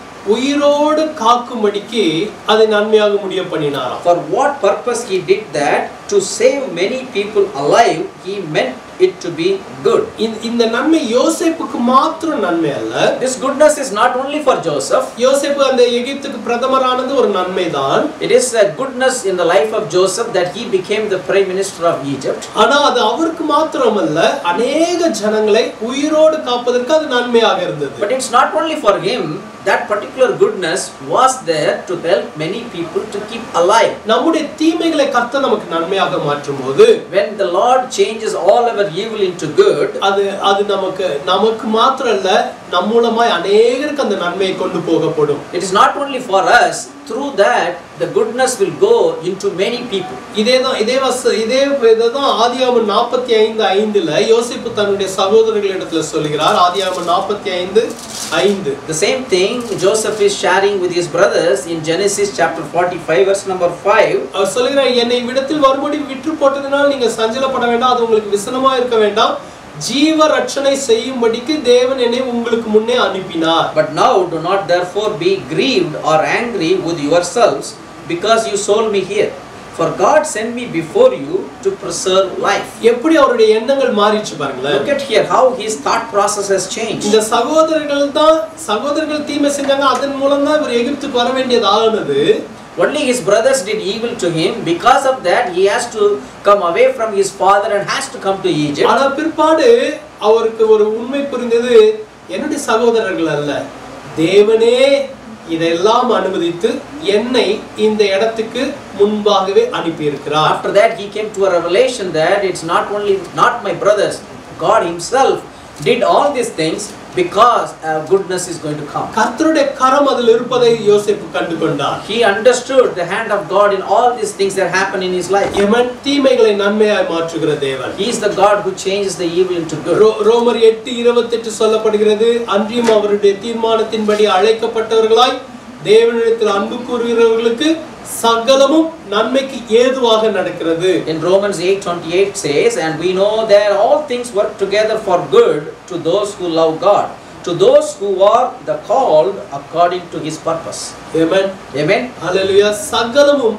உயிரோடு காக்கும்படிக்கு அதை நன்மையாக முடிய பண்ணினாராம். For what purpose he did that? To save many people alive, he meant it to be good. இந்த நன்மை யோசேப்புக்கு மாத்திரம் நன்மை அல்ல. This goodness is not only for Joseph. யோசேப்பு அந்த எகிப்துக்கு பிரதமரானது ஒரு நன்மைதான். It is a goodness in the life of Joseph that he became the prime minister of Egypt. ஆனா அது அவருக்கு மாத்திரமல்ல, அநேக ஜனங்களை உயிரோடு காப்பதற்கு அது நன்மையாக இருந்தது. But it's not only for him. That particular goodness was there to help many people to keep alive. நம்முடைய தீமைகளை கர்த்தர் நமக்கு நன்மையாக மாற்றும்போது, when the Lord changes all our evil into good, அது அது நமக்கு நமக்கு மாத்திரம் இல்ல, நம் மூலமாய் அநேகருக்கு அந்த நன்மையை கொண்டு போகப்படும். It is not only for us. Through that the goodness will go into many people. இதேதான் இதே வச இதே இதுதான் ஆதியாகமம் நாற்பத்தி ஐந்து ஐந்துல யோசேப்பு தன்னுடைய சகோதரர்களிடத்துல சொல்கிறார். ஆதியாகமம் நாற்பத்தி ஐந்து ஐந்து. The same thing Joseph is sharing with his brothers in Genesis chapter forty-five verse number five. அவர் சொல்கிறார், என்னை விடத்தில் வரும்படி விற்று போட்டதனால் நீங்க சஞ்சலப்பட வேண்டாம், அது உங்களுக்கு விசனமா இருக்க வேண்டாம், ஜீவ ரட்சணை செய்யும்படிக்கு தேவன் என்னை உங்களுக்கு முன்னே அனுப்பினார். But now do not therefore be grieved or angry with yourselves because you sold me here. For God sent me before you to preserve life. எப்படி அவருடைய எண்ணங்கள் மாறிச்சு பாருங்களேன். Look at here how his thought process has changed. இந்த சகோதரர்கள் தான் சகோதரர்கள் தீமை செஞ்சாங்க, அதன் மூலம் தான் இவர் எகிப்துக்கு வர வேண்டியது ஆனது. Only his brothers did evil to him. Because of that he has to come away from his father and has to come to Egypt. ஆனா பிற்பாடு அவருக்கு ஒரு உண்மை புரிந்தது, என்னுடைய சகோதரர்கள் அல்ல, தேவனே இதெல்லாம் அனுமதித்து என்னை இந்த இடத்துக்கு முன்பாகவே அனுப்பி இருக்கிறார். After that he came to a revelation that it's not only not my brothers, God himself did all these things because uh, goodness is going to come. கர்த்தருடைய கரம் அதில் இருப்பதை யோசேப்பு கண்டுகொண்டார். He understood the hand of God in all these things that happen in his life. எவன் தீமைகளை நன்மையாய் மாற்றுகிற தேவன். He is the God who changes the evil into good. ரோமர் எட்டு இருபத்தெட்டு சொல்லப்படுகிறது, அன்றியும் அவருடைய தீர்மானத்தின்படி அழைக்கப்பட்டவர்களாய் தேவனிடத்தில் அன்பு கூறுகிறவர்களுக்கு சகலமும் நன்மைக்கு ஏதுவாக நடக்கிறது. In Romans eight twenty-eight says, and we know that all things work together for good to those who love God, to those who are the called according to his purpose. Amen. Amen. Hallelujah. சகலமும்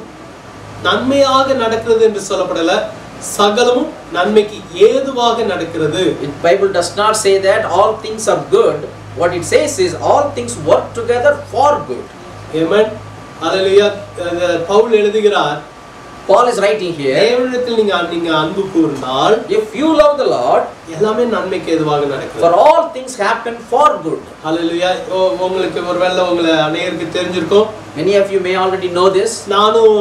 நன்மையாக நடக்கிறது என்று சொல்லப்படல, சகலமும் நன்மைக்கு ஏதுவாக நடக்கிறது. The Bible does not say that all things are good. What it says is all things work together for good. Amen. Hallelujah. Pavul எழுதுகிறார், Paul is writing here, தேவனிடத்தில் நீங்க நீங்க அன்பு கூர்ந்தால், if you love the Lord, எல்லாமே நன்மைக்கு ஏதுவாக நடக்கிறது. for all things happen for good. Hallelujah. உங்களுக்கு ஒருவேளை உங்களை அநேகருக்கு தெரிஞ்சிருக்கும். Many of you may already know this. நானும்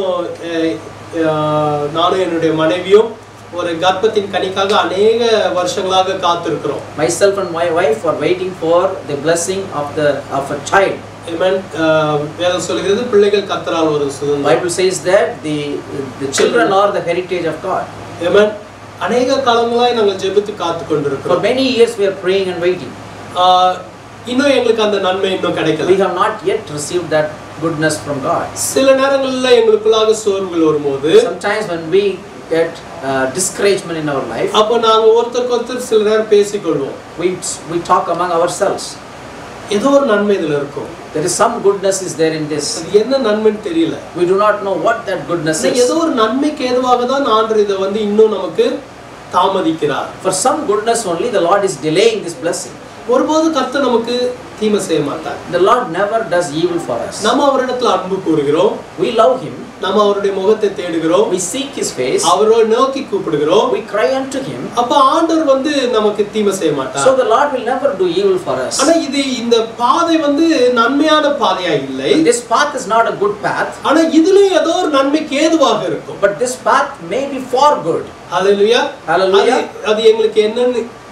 நானும் என்னுடைய மனைவியும் ஒரு கர்ப்பத்தின் கனிக்காக அநேக வருஷங்களாக காத்திருக்கிறோம். Myself and my wife are waiting for the blessing of the of a child. Amen. வேதம் சொல்கிறது பிள்ளைகள் கர்த்தரால் ஒரு சுதந்திரம். Bible says that the the children are the heritage of God. Amen. அநேக காலங்களாய் நாங்கள் ஜெபித்து காத்து For கொண்டிருக்கிறோம். many years we are praying and waiting. இன்னும் எங்களுக்கு அந்த நன்மை இன்னும் கிடைக்கல. We have not yet received that goodness from God. சில நேரங்களில் எங்களுக்குள்ளாக சோர்வுகள் வரும்போது, Sometimes when we get uh, discouragement in our life, அப்போ நாங்க ஒருத்தருக்கு ஒருத்தர் சில நேரம் பேசிக்கொள்வோம். we we talk among ourselves. ஏதோ ஒரு நன்மை இதுல இருக்கும். There is some goodness is there in this. அது என்ன நன்மைன்னு தெரியல. We do not know what that goodness is. ஏதோ ஒரு நன்மைக்கு ஏதுவாக தான் ஆண்டவர் இதை வந்து இன்னும் நமக்கு தாமதிக்கிறார். For some goodness only the Lord is delaying this blessing. ஒருபோது கர்த்தர் நமக்கு தீமை செய்ய மாட்டார். The Lord never does evil for us. நம்ம அவரிடத்தில் அன்பு கூறுகிறோம். We love him. நம்ம அவருடைய முகத்தை தேடுகிறோம். We seek his face. அவரை நோக்கி கூப்பிடுகிறோம். We cry unto him. அப்ப ஆண்டவர் வந்து நமக்கு தீமை செய்ய மாட்டார். So the Lord will never do evil for us. ஆனா இது இந்த பாதை வந்து நன்மையான பாதையா இல்லை. This path is not a good path. ஆனா இதுலயும் ஏதோ ஒரு நன்மைக்கு ஏதுவாக இருக்கும். But this path may be for good. Hallelujah. Hallelujah. அது எங்களுக்கு என்னன்னு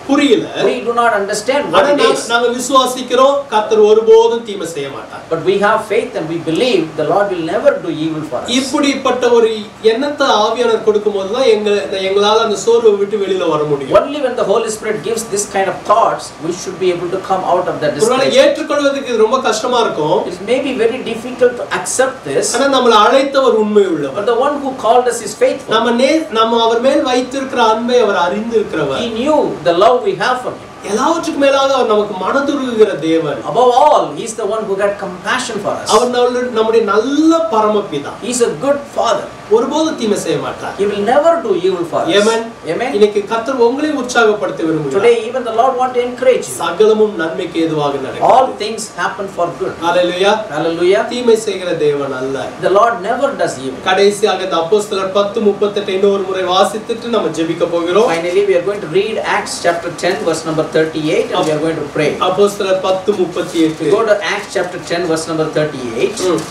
புரியல. We do not understand what ஆனா it நாங்க- is. நாங்க விசுவாசிக்கிறோம் கர்த்தர் ஒருபோதும் தீமை செய்ய மாட்டார். But we have faith and we believe the Lord will never do evil for us. இப்படிப்பட்ட ஒரு எண்ணத்தை ஆவியானவர் கொடுக்கும்போது தான் எங்க எங்களால அந்த சோர்வை விட்டு வெளியில வர முடியும். Only when the Holy Spirit gives this kind of thoughts, we should be able to come out of that ஒருவேளை discouragement. ஏற்றுக்கொள்வதற்கு இது ரொம்ப கஷ்டமா இருக்கும். It may be very difficult to accept this, ஆனா நம்மளை அழைத்தவர் உண்மை but உள்ளவர். the one who called us is faithful. நம்ம நே நம்ம அவர் மேல் வைத்திருக்கிற அன்பை அவர் அறிந்திருக்கிறவர். He knew the love we have for him. எல்லாவற்றுக்கும் மேலாக அவர் நமக்கு மனதுருகுகிற தேவன். Above all, he is the one who got compassion for us. அவர் நம்மளுடைய- நம்முடைய நல்ல பரமபிதா. He is a good father. ஒருபோதும் தீமை செய்ய மாட்டார். He will never do evil for us. Amen. Amen. இன்னைக்கு கர்த்தர் உங்களை உற்சாகப்படுத்த விரும்புகிறார். Today, even the Lord want to encourage you. சகலமும் நன்மைக்கு ஏதுவாக All நடக்கும். things happen for good. Hallelujah. Hallelujah. தீமை செய்கிற தேவன் அல்ல. The Lord never does evil. கடைசியாக இந்த அப்போஸ்தலர் பத்து முப்பத்தெட்டு இன்னொரு முறை வாசித்துட்டு நம்ம ஜெபிக்க போகிறோம். Finally, we are going to read Acts chapter ten, verse number thirty-eight, and we are going to pray. அப்போஸ்தலர் பத்து முப்பத்தி எட்டு. Go to Acts chapter ten, verse number thirty-eight. ம்.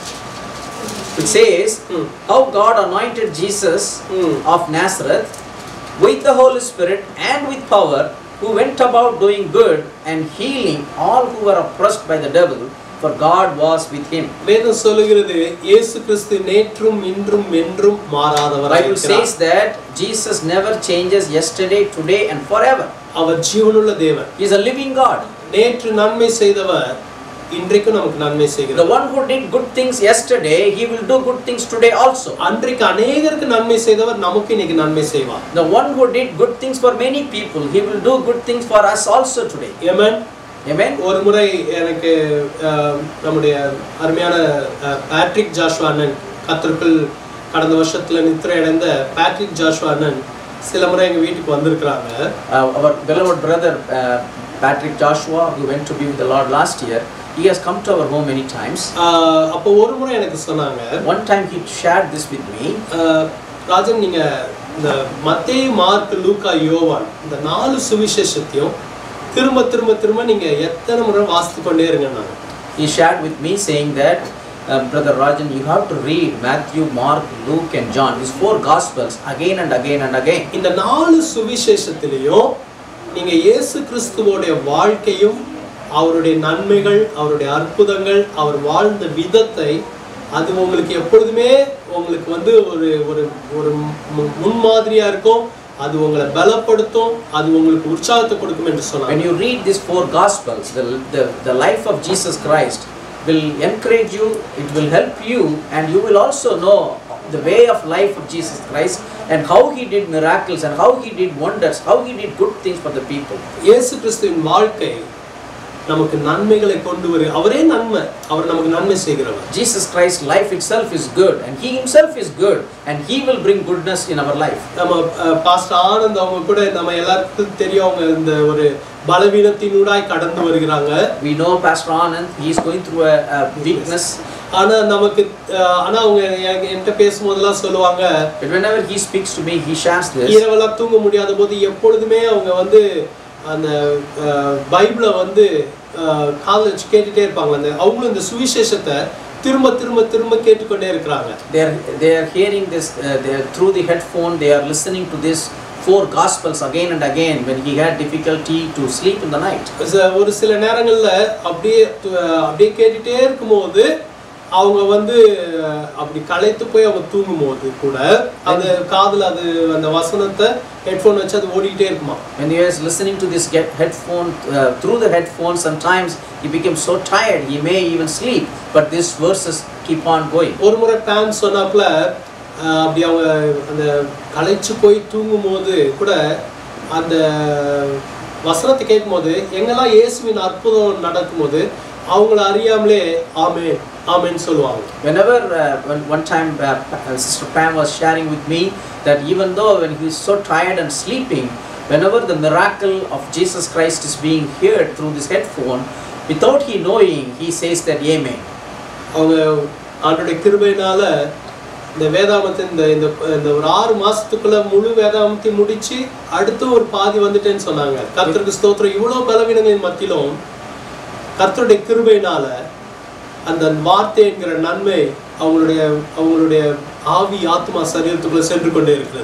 It says, ம். how God anointed Jesus ம். of Nazareth with the Holy Spirit and with power, who went about doing good and healing all who were oppressed by the devil, for God was with him. வேதம் சொல்லுகிறது இயேசு கிறிஸ்து நேற்றும் இன்றும் என்றும் மாறாதவராய் Bible இருக்கிறார். says that Jesus never changes yesterday, today and forever. அவர் ஜீவனுள்ள தேவன். He is a living God. நேற்று நன்மை செய்தவர் இன்றைக்கும் நமக்கு நன்மை The செய்கிறார். one who did good things yesterday, he will do good things today also. அன்றைக்கு அநேகருக்கு நன்மை செய்தவர் நமக்கு இன்னைக்கு நன்மை செய்வார். The one who did good things for many people, he will do good things for us also today. Amen. Amen. ஒரு முறை எனக்கு அஹ், நம்முடைய அருமையான அஹ், பேட்ரிக் ஜாஷ்வா அண்ணன் கர்த்தருக்குள் கடந்த வருஷத்துல நித்திரை அடைந்த பேட்ரிக் ஜாஷ்வா அண்ணன் சில முறை எங்க வீட்டுக்கு வந்திருக்கிறாங்க. Uh, our beloved brother uh, Patrick Joshua, who went to be with the Lord last year, he has come to our home many times. அஹ், அப்போ ஒரு முறை எனக்கு சொன்னாங்க, One time he shared this with me. அஹ், ராஜன் நீங்க இந்த மத்தேயு mark லூக்கா யோவான் இந்த நாலு சுவிசேஷத்தையும் திரும்ப திரும்ப திரும்ப நீங்க எத்தனை முறை வாசித்து கொண்டே இருங்கன்னாங்க. He shared with me saying that, uh, Brother Rajan, you have to read Matthew, Mark, Luke and John, these four gospels again and again and again. இந்த நாலு சுவிசேஷத்திலையும் நீங்க இயேசு கிறிஸ்துவோடைய வாழ்க்கையும் அவருடைய நன்மைகள் அவருடைய அற்புதங்கள் அவர் வாழ்ந்த விதத்தை அது உங்களுக்கு எப்பொழுதுமே உங்களுக்கு வந்து ஒரு ஒரு ஒரு மு- முன்மாதிரியா இருக்கும். அது உங்களை பலப்படுத்தும், அது உங்களுக்கு உற்சாகத்தை கொடுக்கும் என்று When சொன்னாங்க. you read these four gospels, the, the, the life of Jesus Christ will encourage you, it will help you, and you will also know the way of life of Jesus Christ and how he did miracles and how he did wonders, how he did good things for the people. இயேசு கிறிஸ்துவின் வாழ்க்கை நமக்கு நன்மைகளை கொண்டு வரு அவரே நன்மை, அவர் நமக்கு நன்மை செய்கிறவர். Jesus Christ's life itself is good and he himself is good and he will bring goodness in our life. நம்ம பாஸ்டர் ஆனந்த் அவங்க கூட நம்ம எல்லாருக்கும் தெரியும், அவங்க இந்த ஒரு பலவீனத்தினூடாய் கடந்து வருகிறாங்க. We know Pastor Anand, he is going through a, a weakness. ஆனா நமக்கு அஹ், ஆனா அவங்க எனக்கு- என்கிட்ட பேசும்போதெல்லாம் சொல்லுவாங்க, But whenever he speaks to me, he shares this. இரவெல்லாம் தூங்க முடியாத போது எப்பொழுதுமே அவங்க வந்து அந்த அஹ், பைபிளை வந்து அஹ், காதுல வச்சு கேட்டுட்டே இருப்பாங்க. அந்த அவங்களும் இந்த சுவிசேஷத்தை திரும்ப திரும்ப திரும்ப கேட்டுக்கொண்டே இருக்கிறாங்க. They are they are hearing this. Uh, they are through the headphone. They are listening to this four gospels again and again when he had difficulty to sleep in the night. ச- ஒரு சில நேரங்கள்ல அப்படியே து- அப்படியே கேட்டுட்டே இருக்கும்போது அவங்க வந்து அஹ், அப்படி களைத்து போய் அவங்க தூங்கும்போது கூட அந்த காதுல அது அந்த வசனத்தை ஹெட்ஃபோன் வச்சு அது ஓடிக்கிட்டே இருக்குமா. When he was listening to this get headphone uh, through the headphone, sometimes he became so tired he may even sleep. But these verses keep on going. ஒரு முறை பேன் சொன்னாப்புல அஹ், அப்படி அவங்க அந்த களைச்சு போய் தூங்கும்போது கூட அந்த வசனத்தை கேட்கும்போது எங்கெல்லாம் இயேசுவின் அற்புதம் நடக்கும்போது அவங்கள அறியாமலே ஆமே ஆமேன்னு சொல்லுவாங்க. Whenever uh, when one time uh, uh, Sister Pam was sharing with me that even though when he is so tired and sleeping, whenever the miracle of Jesus Christ is being heard through this headphone, without he knowing, he says that Amen. அவங்க அவருடைய கிருபையினால இந்த வேதாமத்தை இந்த இந்த இந்த ஒரு ஆறு மாசத்துக்குள்ள முழு வேதாமத்தை முடிச்சு அடுத்து ஒரு பாதி வந்துட்டேன்னு சொன்னாங்க. கர்த்தருக்கு ஸ்தோத்திரம். இவ்வளவு பலவீனங்களின் மத்தியிலும் கர்த்தருடைய கிருபையினால அந்த வார்த்தை என்கிற நன்மை அவங்களுடைய அவங்களுடைய ஆவி ஆத்மா சரீரத்துக்குள்ள சென்று கொண்டே இருக்கிறது.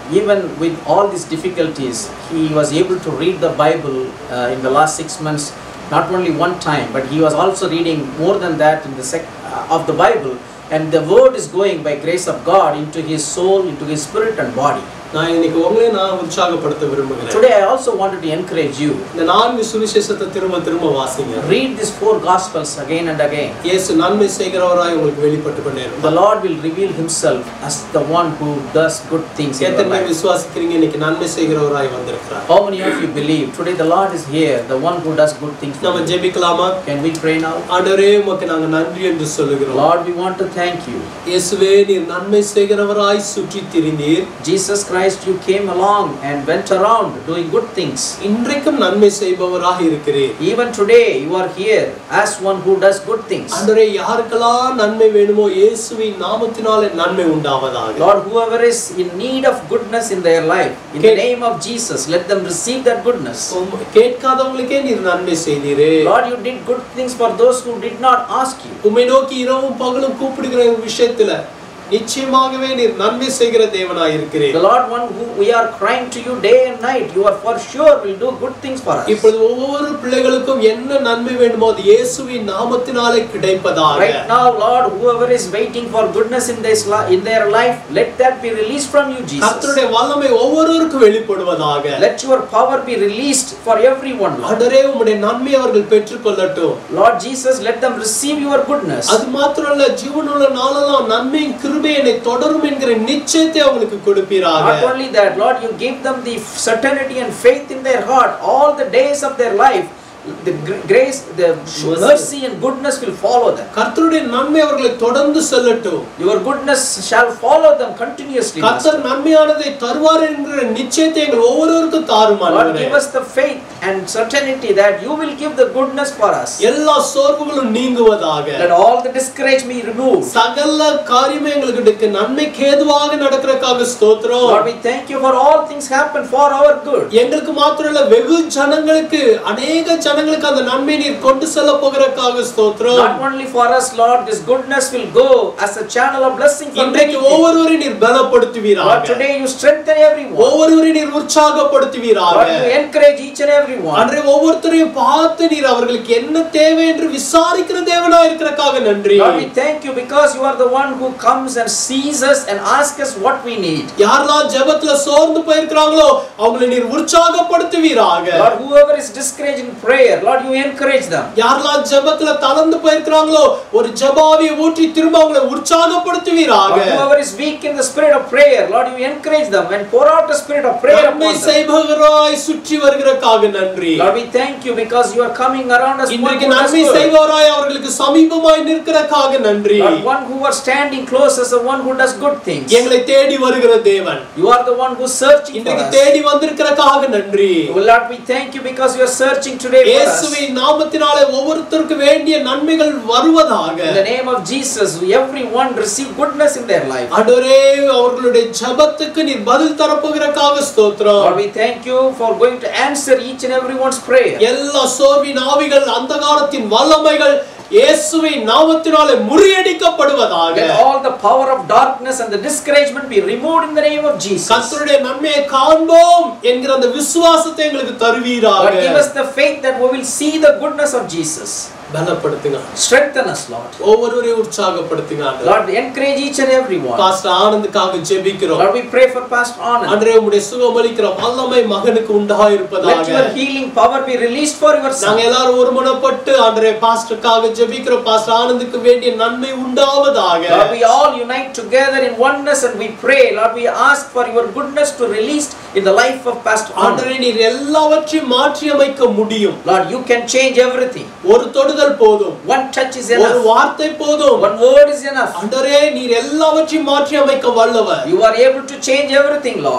even with all these difficulties, he was able to read the Bible uh, in the last six months, not only one time, but he was also reading more than that in the sec uh, of the Bible, and the word is going by grace of God into his soul, into his spirit and body. நான் இன்னைக்கு உங்களை நான் உற்சாகப்படுத்த விரும்புகிறேன். Today I also wanted to encourage you. இந்த நான்கு சுவிசேஷத்தை திரும்ப திரும்ப வாசிங்க. Read these four gospels again and again. இயேசு நன்மை செய்கிறவராய் உங்களுக்கு வெளிப்பட்டு கொண்டே இருப்பார். The Lord will reveal himself as the one who does good things in your life. விசுவாசிக்கிறீங்க இன்னைக்கு நன்மை செய்கிறவராய் வந்திருக்கிறார். How many of you believe today the Lord is here, the one who does good things? நம்ம ஜெபிக்கலாமா? Can we pray now? ஆண்டவரே உமக்கு நாங்க நன்றி என்று சொல்லுகிறோம். Lord, we want to thank you. இயேசுவே நீர் நன்மை செய்கிறவராய் சுற்றி திரிந்தீர். Jesus Christ, you came along and went around doing good things. இன்றைக்கும் நன்மை செய்பவராக இருக்கிறீர். Even today you are here as one who does good things. ஆண்டவரே யாருக்கெல்லாம் நன்மை வேணுமோ இயேசுவின் நாமத்தினாலே நன்மை உண்டாவதாக. Lord, whoever is in need of goodness in their life, in the name of Jesus, let them receive that goodness. கேட்காதவங்களுக்கே நீர் நன்மை செய்தீரே. Lord, you did good things for those who did not ask you. உம்மை நோக்கி இரவும் பகலும் கூப்பிடுகிற விஷயத்துல நிச்சயமாகவே நீர் நன்மை செய்கிற தேவனாய் இருக்கிறீர். The Lord, one who we are crying to you day and night, you are for sure will do good things for us. இப்பொழுது ஒவ்வொரு பிள்ளைகளுக்கும் என்ன நன்மை வேண்டுமோ அது இயேசுவின் நாமத்தினாலே கிடைப்பதாக. Right now, Lord, whoever is waiting for goodness in this in their life, let that be released from you, Jesus. கர்த்தருடைய வல்லமை ஒவ்வொருவருக்கும் வெளிப்படுவதாக. Let your power be released for everyone, Lord. ஆண்டவரே உம்முடைய நன்மை அவர்கள் பெற்றுக்கொள்ளட்டும். Lord Jesus, let them receive your goodness. அது மாத்திரமல்ல ஜீவனுள்ள நாளெல்லாம் நன்மையின் கிருபையை தொடரும் என்கிற நிச்சயத்தை அவங்களுக்கு கொடுப்பீராக. Not only that, Lord, you give them the certainty and faith in their heart all the days of their life. The grace, the mercy and goodness will follow them. கர்த்தருடைய நன்மை அவர்களை தொடர்ந்து செல்லட்டும். Your goodness shall follow them continuously. கர்த்தர் நன்மையானதை தருவார் என்கிற நிச்சயத்தை எங்கள் ஒவ்வொருவருக்கும் தாரும் ஆண்டவரே. Lord, give us the faith and certainty that you will give the goodness for us. எல்லா சோர்வுகளும் நீங்குவதாக. Let all the discouragement be removed. சகல காரியமே எங்களுக்கு நன்மைக்கு ஏதுவாக நடக்கிறதுக்காக ஸ்தோத்திரம். Lord, we thank you for all things happen for our good. எங்களுக்கு மாத்திரமல்ல வெகு ஜனங்களுக்கு அநேக ஜனங்களுக்கு அந்த நன்மை நீர் கொண்டு செல்ல போகிறதுக்காக ஸ்தோத்திரம். Not only for us, Lord, this goodness will go as a channel of blessing for இன்றைக்கு ஒவ்வொருவரையும் நீர் பலப்படுத்துவீராக. Lord, today you strengthen everyone. ஒவ்வொருவரையும் நீர் உற்சாகப்படுத்துவீராக. Lord, you encourage each and everyone. அன்றைய ஒவ்வொருத்தரையும் பார்த்து நீர் அவர்களுக்கு என்ன தேவை என்று விசாரிக்கிற தேவனாய் இருக்கிறதுக்காக நன்றி. Lord, we thank you because you are the one who comes and sees us and asks us what we need. யாரெல்லாம் ஜெபத்துல சோர்ந்து போயிருக்காங்களோ அவங்களை நீர் உற்சாகப்படுத்துவீராக. Lord, whoever is discouraged in prayer, Lord, you encourage them. யாரெல்லாம் ஜெபத்துல தளர்ந்து போயிருக்காங்களோ ஒரு ஜெபாவியை ஊற்றி திரும்ப அவங்களை உற்சாகப்படுத்துவீராக. Lord, whoever is weak in the spirit of prayer, Lord, you encourage them and pour out the spirit of prayer upon them. செய்பவராய் சுற்றி வருகிறதுக்காக நன்றி. Lord, we thank you because you are coming around us. இன்றைக்கு நன்மை செய்பவராய் அவர்களுக்கு சமீபமாய் நிற்கிறதுக்காக நன்றி. Lord, one who are standing close as the one who does good things. எங்களை தேடி வருகிற தேவன். You are the one who is searching for us. இன்றைக்கு தேடி வந்திருக்கிறதுக்காக நன்றி. Lord, we thank you because you are searching today for us. இயேசுவின் நாமத்தினாலே ஒவ்வொருத்தருக்கு வேண்டிய நன்மைகள் வருவதாக. In the name of Jesus, everyone receive goodness in their life. ஆண்டவரே அவர்களுடைய ஜெபத்துக்கு நீர் பதில் தரப்போகிறதுக்காக ஸ்தோத்திரம். Lord, we thank you for going to answer each and everyone's prayer. எல்லா சோர்வின் ஆவிகள் அந்தகாரத்தின் வல்லமைகள் இயேசுவின் நாமத்தினாலே முறியடிக்கப்படுவதாக. Let all the power of darkness and the discouragement be removed in the name of Jesus. கர்த்தருடைய நன்மையை காண்போம் என்கிற அந்த விசுவாசத்தை எங்களுக்கு தருவீராக. Lord, give us the faith that we will see the goodness of Jesus. பலப்படுத்துங்க. Strengthen us, Lord. ஒவ்வொருவரையும் உற்சாகப்படுத்துங்க ஆண்டவரே. Lord, encourage each and everyone. Pastor ஆனந்துக்காக ஜெபிக்கிறோம். Lord, we pray for Pastor Anand. ஆண்டவரே உம்முடைய சுகமளிக்கிற வல்லமை மகனுக்கு உண்டாயிருப்பதாக. Let your healing power be released for your son. நாங்க எல்லாரும் ஒருமனப்பட்டு ஆண்டவரே பாஸ்டருக்காக ஜெபிக்கிறோம். பாஸ்டர் ஆனந்துக்கு வேண்டிய நன்மை உண்டாவதாக. Lord, we all unite together in oneness and we pray. Lord, we ask for your goodness to release in the life of Pastor Anand. ஆண்டவரே நீர் எல்லாவற்றையும் மாற்றி அமைக்க முடியும். Lord, you can change everything. ஒரு தொடுதல் போதும். One touch is enough. ஒரு வார்த்தை போதும். One word is enough. ஆண்டவரே நீர் எல்லாவற்றையும் மாற்றி அமைக்க வல்லவர். You are able to change everything, Lord.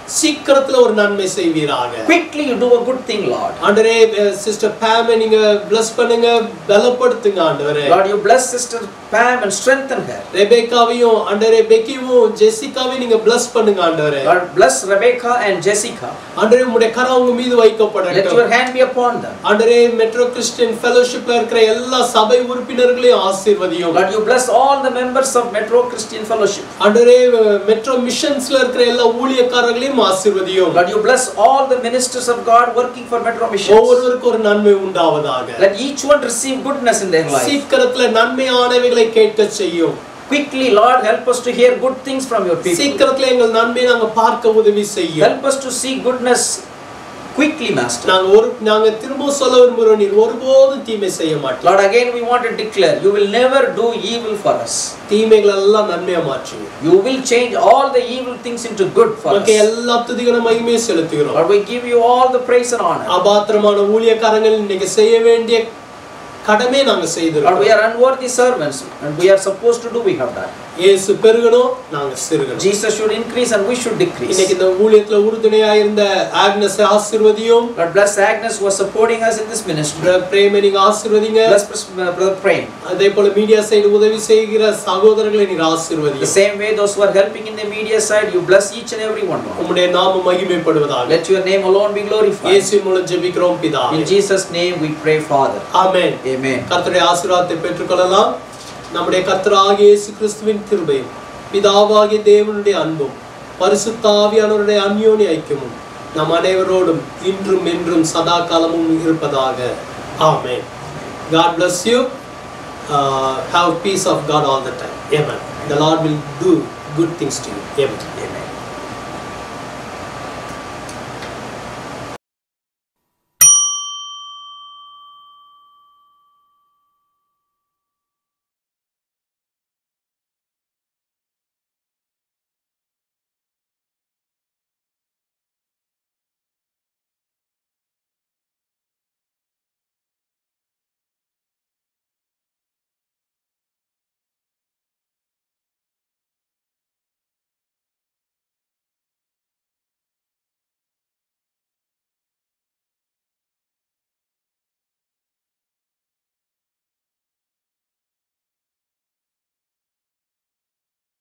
சீக்கிரத்துல ஒரு நன்மை செய்வீராக. Quickly you do a good thing, Lord. ஆண்டவரே சிஸ்டர் பாம் நீங்க bless பண்ணுங்க, பலப்படுத்துங்க ஆண்டவரே. Lord, you bless sister Pam and strengthen her. ரெபேக்காவையும் ஆண்டவரே பெக்கியும் ஜெசிகாவையும் நீங்க bless பண்ணுங்க ஆண்டவரே. Lord, bless Rebecca and Jessica. ஆண்டவரே உம்முடைய கரம் அவங்க மீது வைக்கப்படட்டும். Let your hand be upon them. ஆண்டவரே மெட்ரோ கிறிஸ்டியன் ஃபெலோஷிப்ல இருக்கிற எல்லா சபை உறுப்பினர்களையும் ஆசீர்வதியும். Lord, you bless all the members of Metro Christian Fellowship. ஆண்டவரே மெட்ரோ மிஷன்ஸ்ல இருக்கிற எல்லா ஊழியக்காரர்களையும் ஆசீர்வதியும். Lord, you bless all the ministers of God working for Metro Missions. ஒவ்வொருவருக்கும் ஒரு நன்மை உண்டாவதாக. Let each one receive goodness in their life. சீக்கிரத்துல நன்மையானவைகளை கேட்க செய்யும். Quickly, Lord, help us to hear good things from your people. சீக்கிரத்துல எங்கள் நன்மையை நாங்க பார்க்க உதவி செய்யும். Help us to see goodness quickly, Master. நாங்க ஒரு நாங்க திரும்ப சொல்ல விரும்புறோம், நீர் ஒருபோதும் தீமை செய்ய மாட்டீர். Lord, again we want to declare, you will never do evil for us. தீமைகளை எல்லாம் நன்மையா மாற்றுவீர். You will change all the evil things into good for us. நமக்கு எல்லா துதிகளும் மகிமையை செலுத்துகிறோம். Lord, we give you all the praise and honor. அபாத்திரமான ஊழியக்காரங்கள் இன்னைக்கு செய்ய வேண்டிய கடமை நாங்க செய்திருக்கோம். Lord, we are unworthy servants and we are supposed to do, we have done. இயேசு பெருகணும், நாங்க சிறுகணும். Jesus should increase and we should decrease. இன்னைக்கு இந்த ஊழியத்துல உறுதுணையா இருந்த ஆக்னஸ் ஆசீர்வதியும். Lord, bless Agnes who was supporting us in this ministry. பிரேமை நீங்க ஆசீர்வதிங்க. Bless brother Prem. அதே போல மீடியா சைடு உதவி செய்கிற சகோதரர்களை நீர் ஆசீர்வதிங்க. The same way those who are helping in the media side, you bless each and every one. உம்முடைய நாமம் மகிமைப்படுவதாக. Let your name alone be glorified. இயேசு மூலம் ஜெபிக்கிறோம் பிதாவே. In Jesus name we pray, Father. Amen. Amen. கர்த்தருடைய ஆசீர்வாதத்தை பெற்றுக்கொள்ளலாம். நம்முடைய கர்த்தராகிய இயேசு கிறிஸ்துவின் கிருபையும் பிதாவாகிய தேவனுடைய அன்பும் பரிசுத்த ஆவியானவருடைய அந்யோன்ய ஐக்கியமும் நம் அனைவரோடும் இன்றும் என்றும் சதா காலமும் இருப்பதாக. ஆமென். God bless you. Uh, have peace of God all the time. Amen. The Lord will do good things to you. Amen.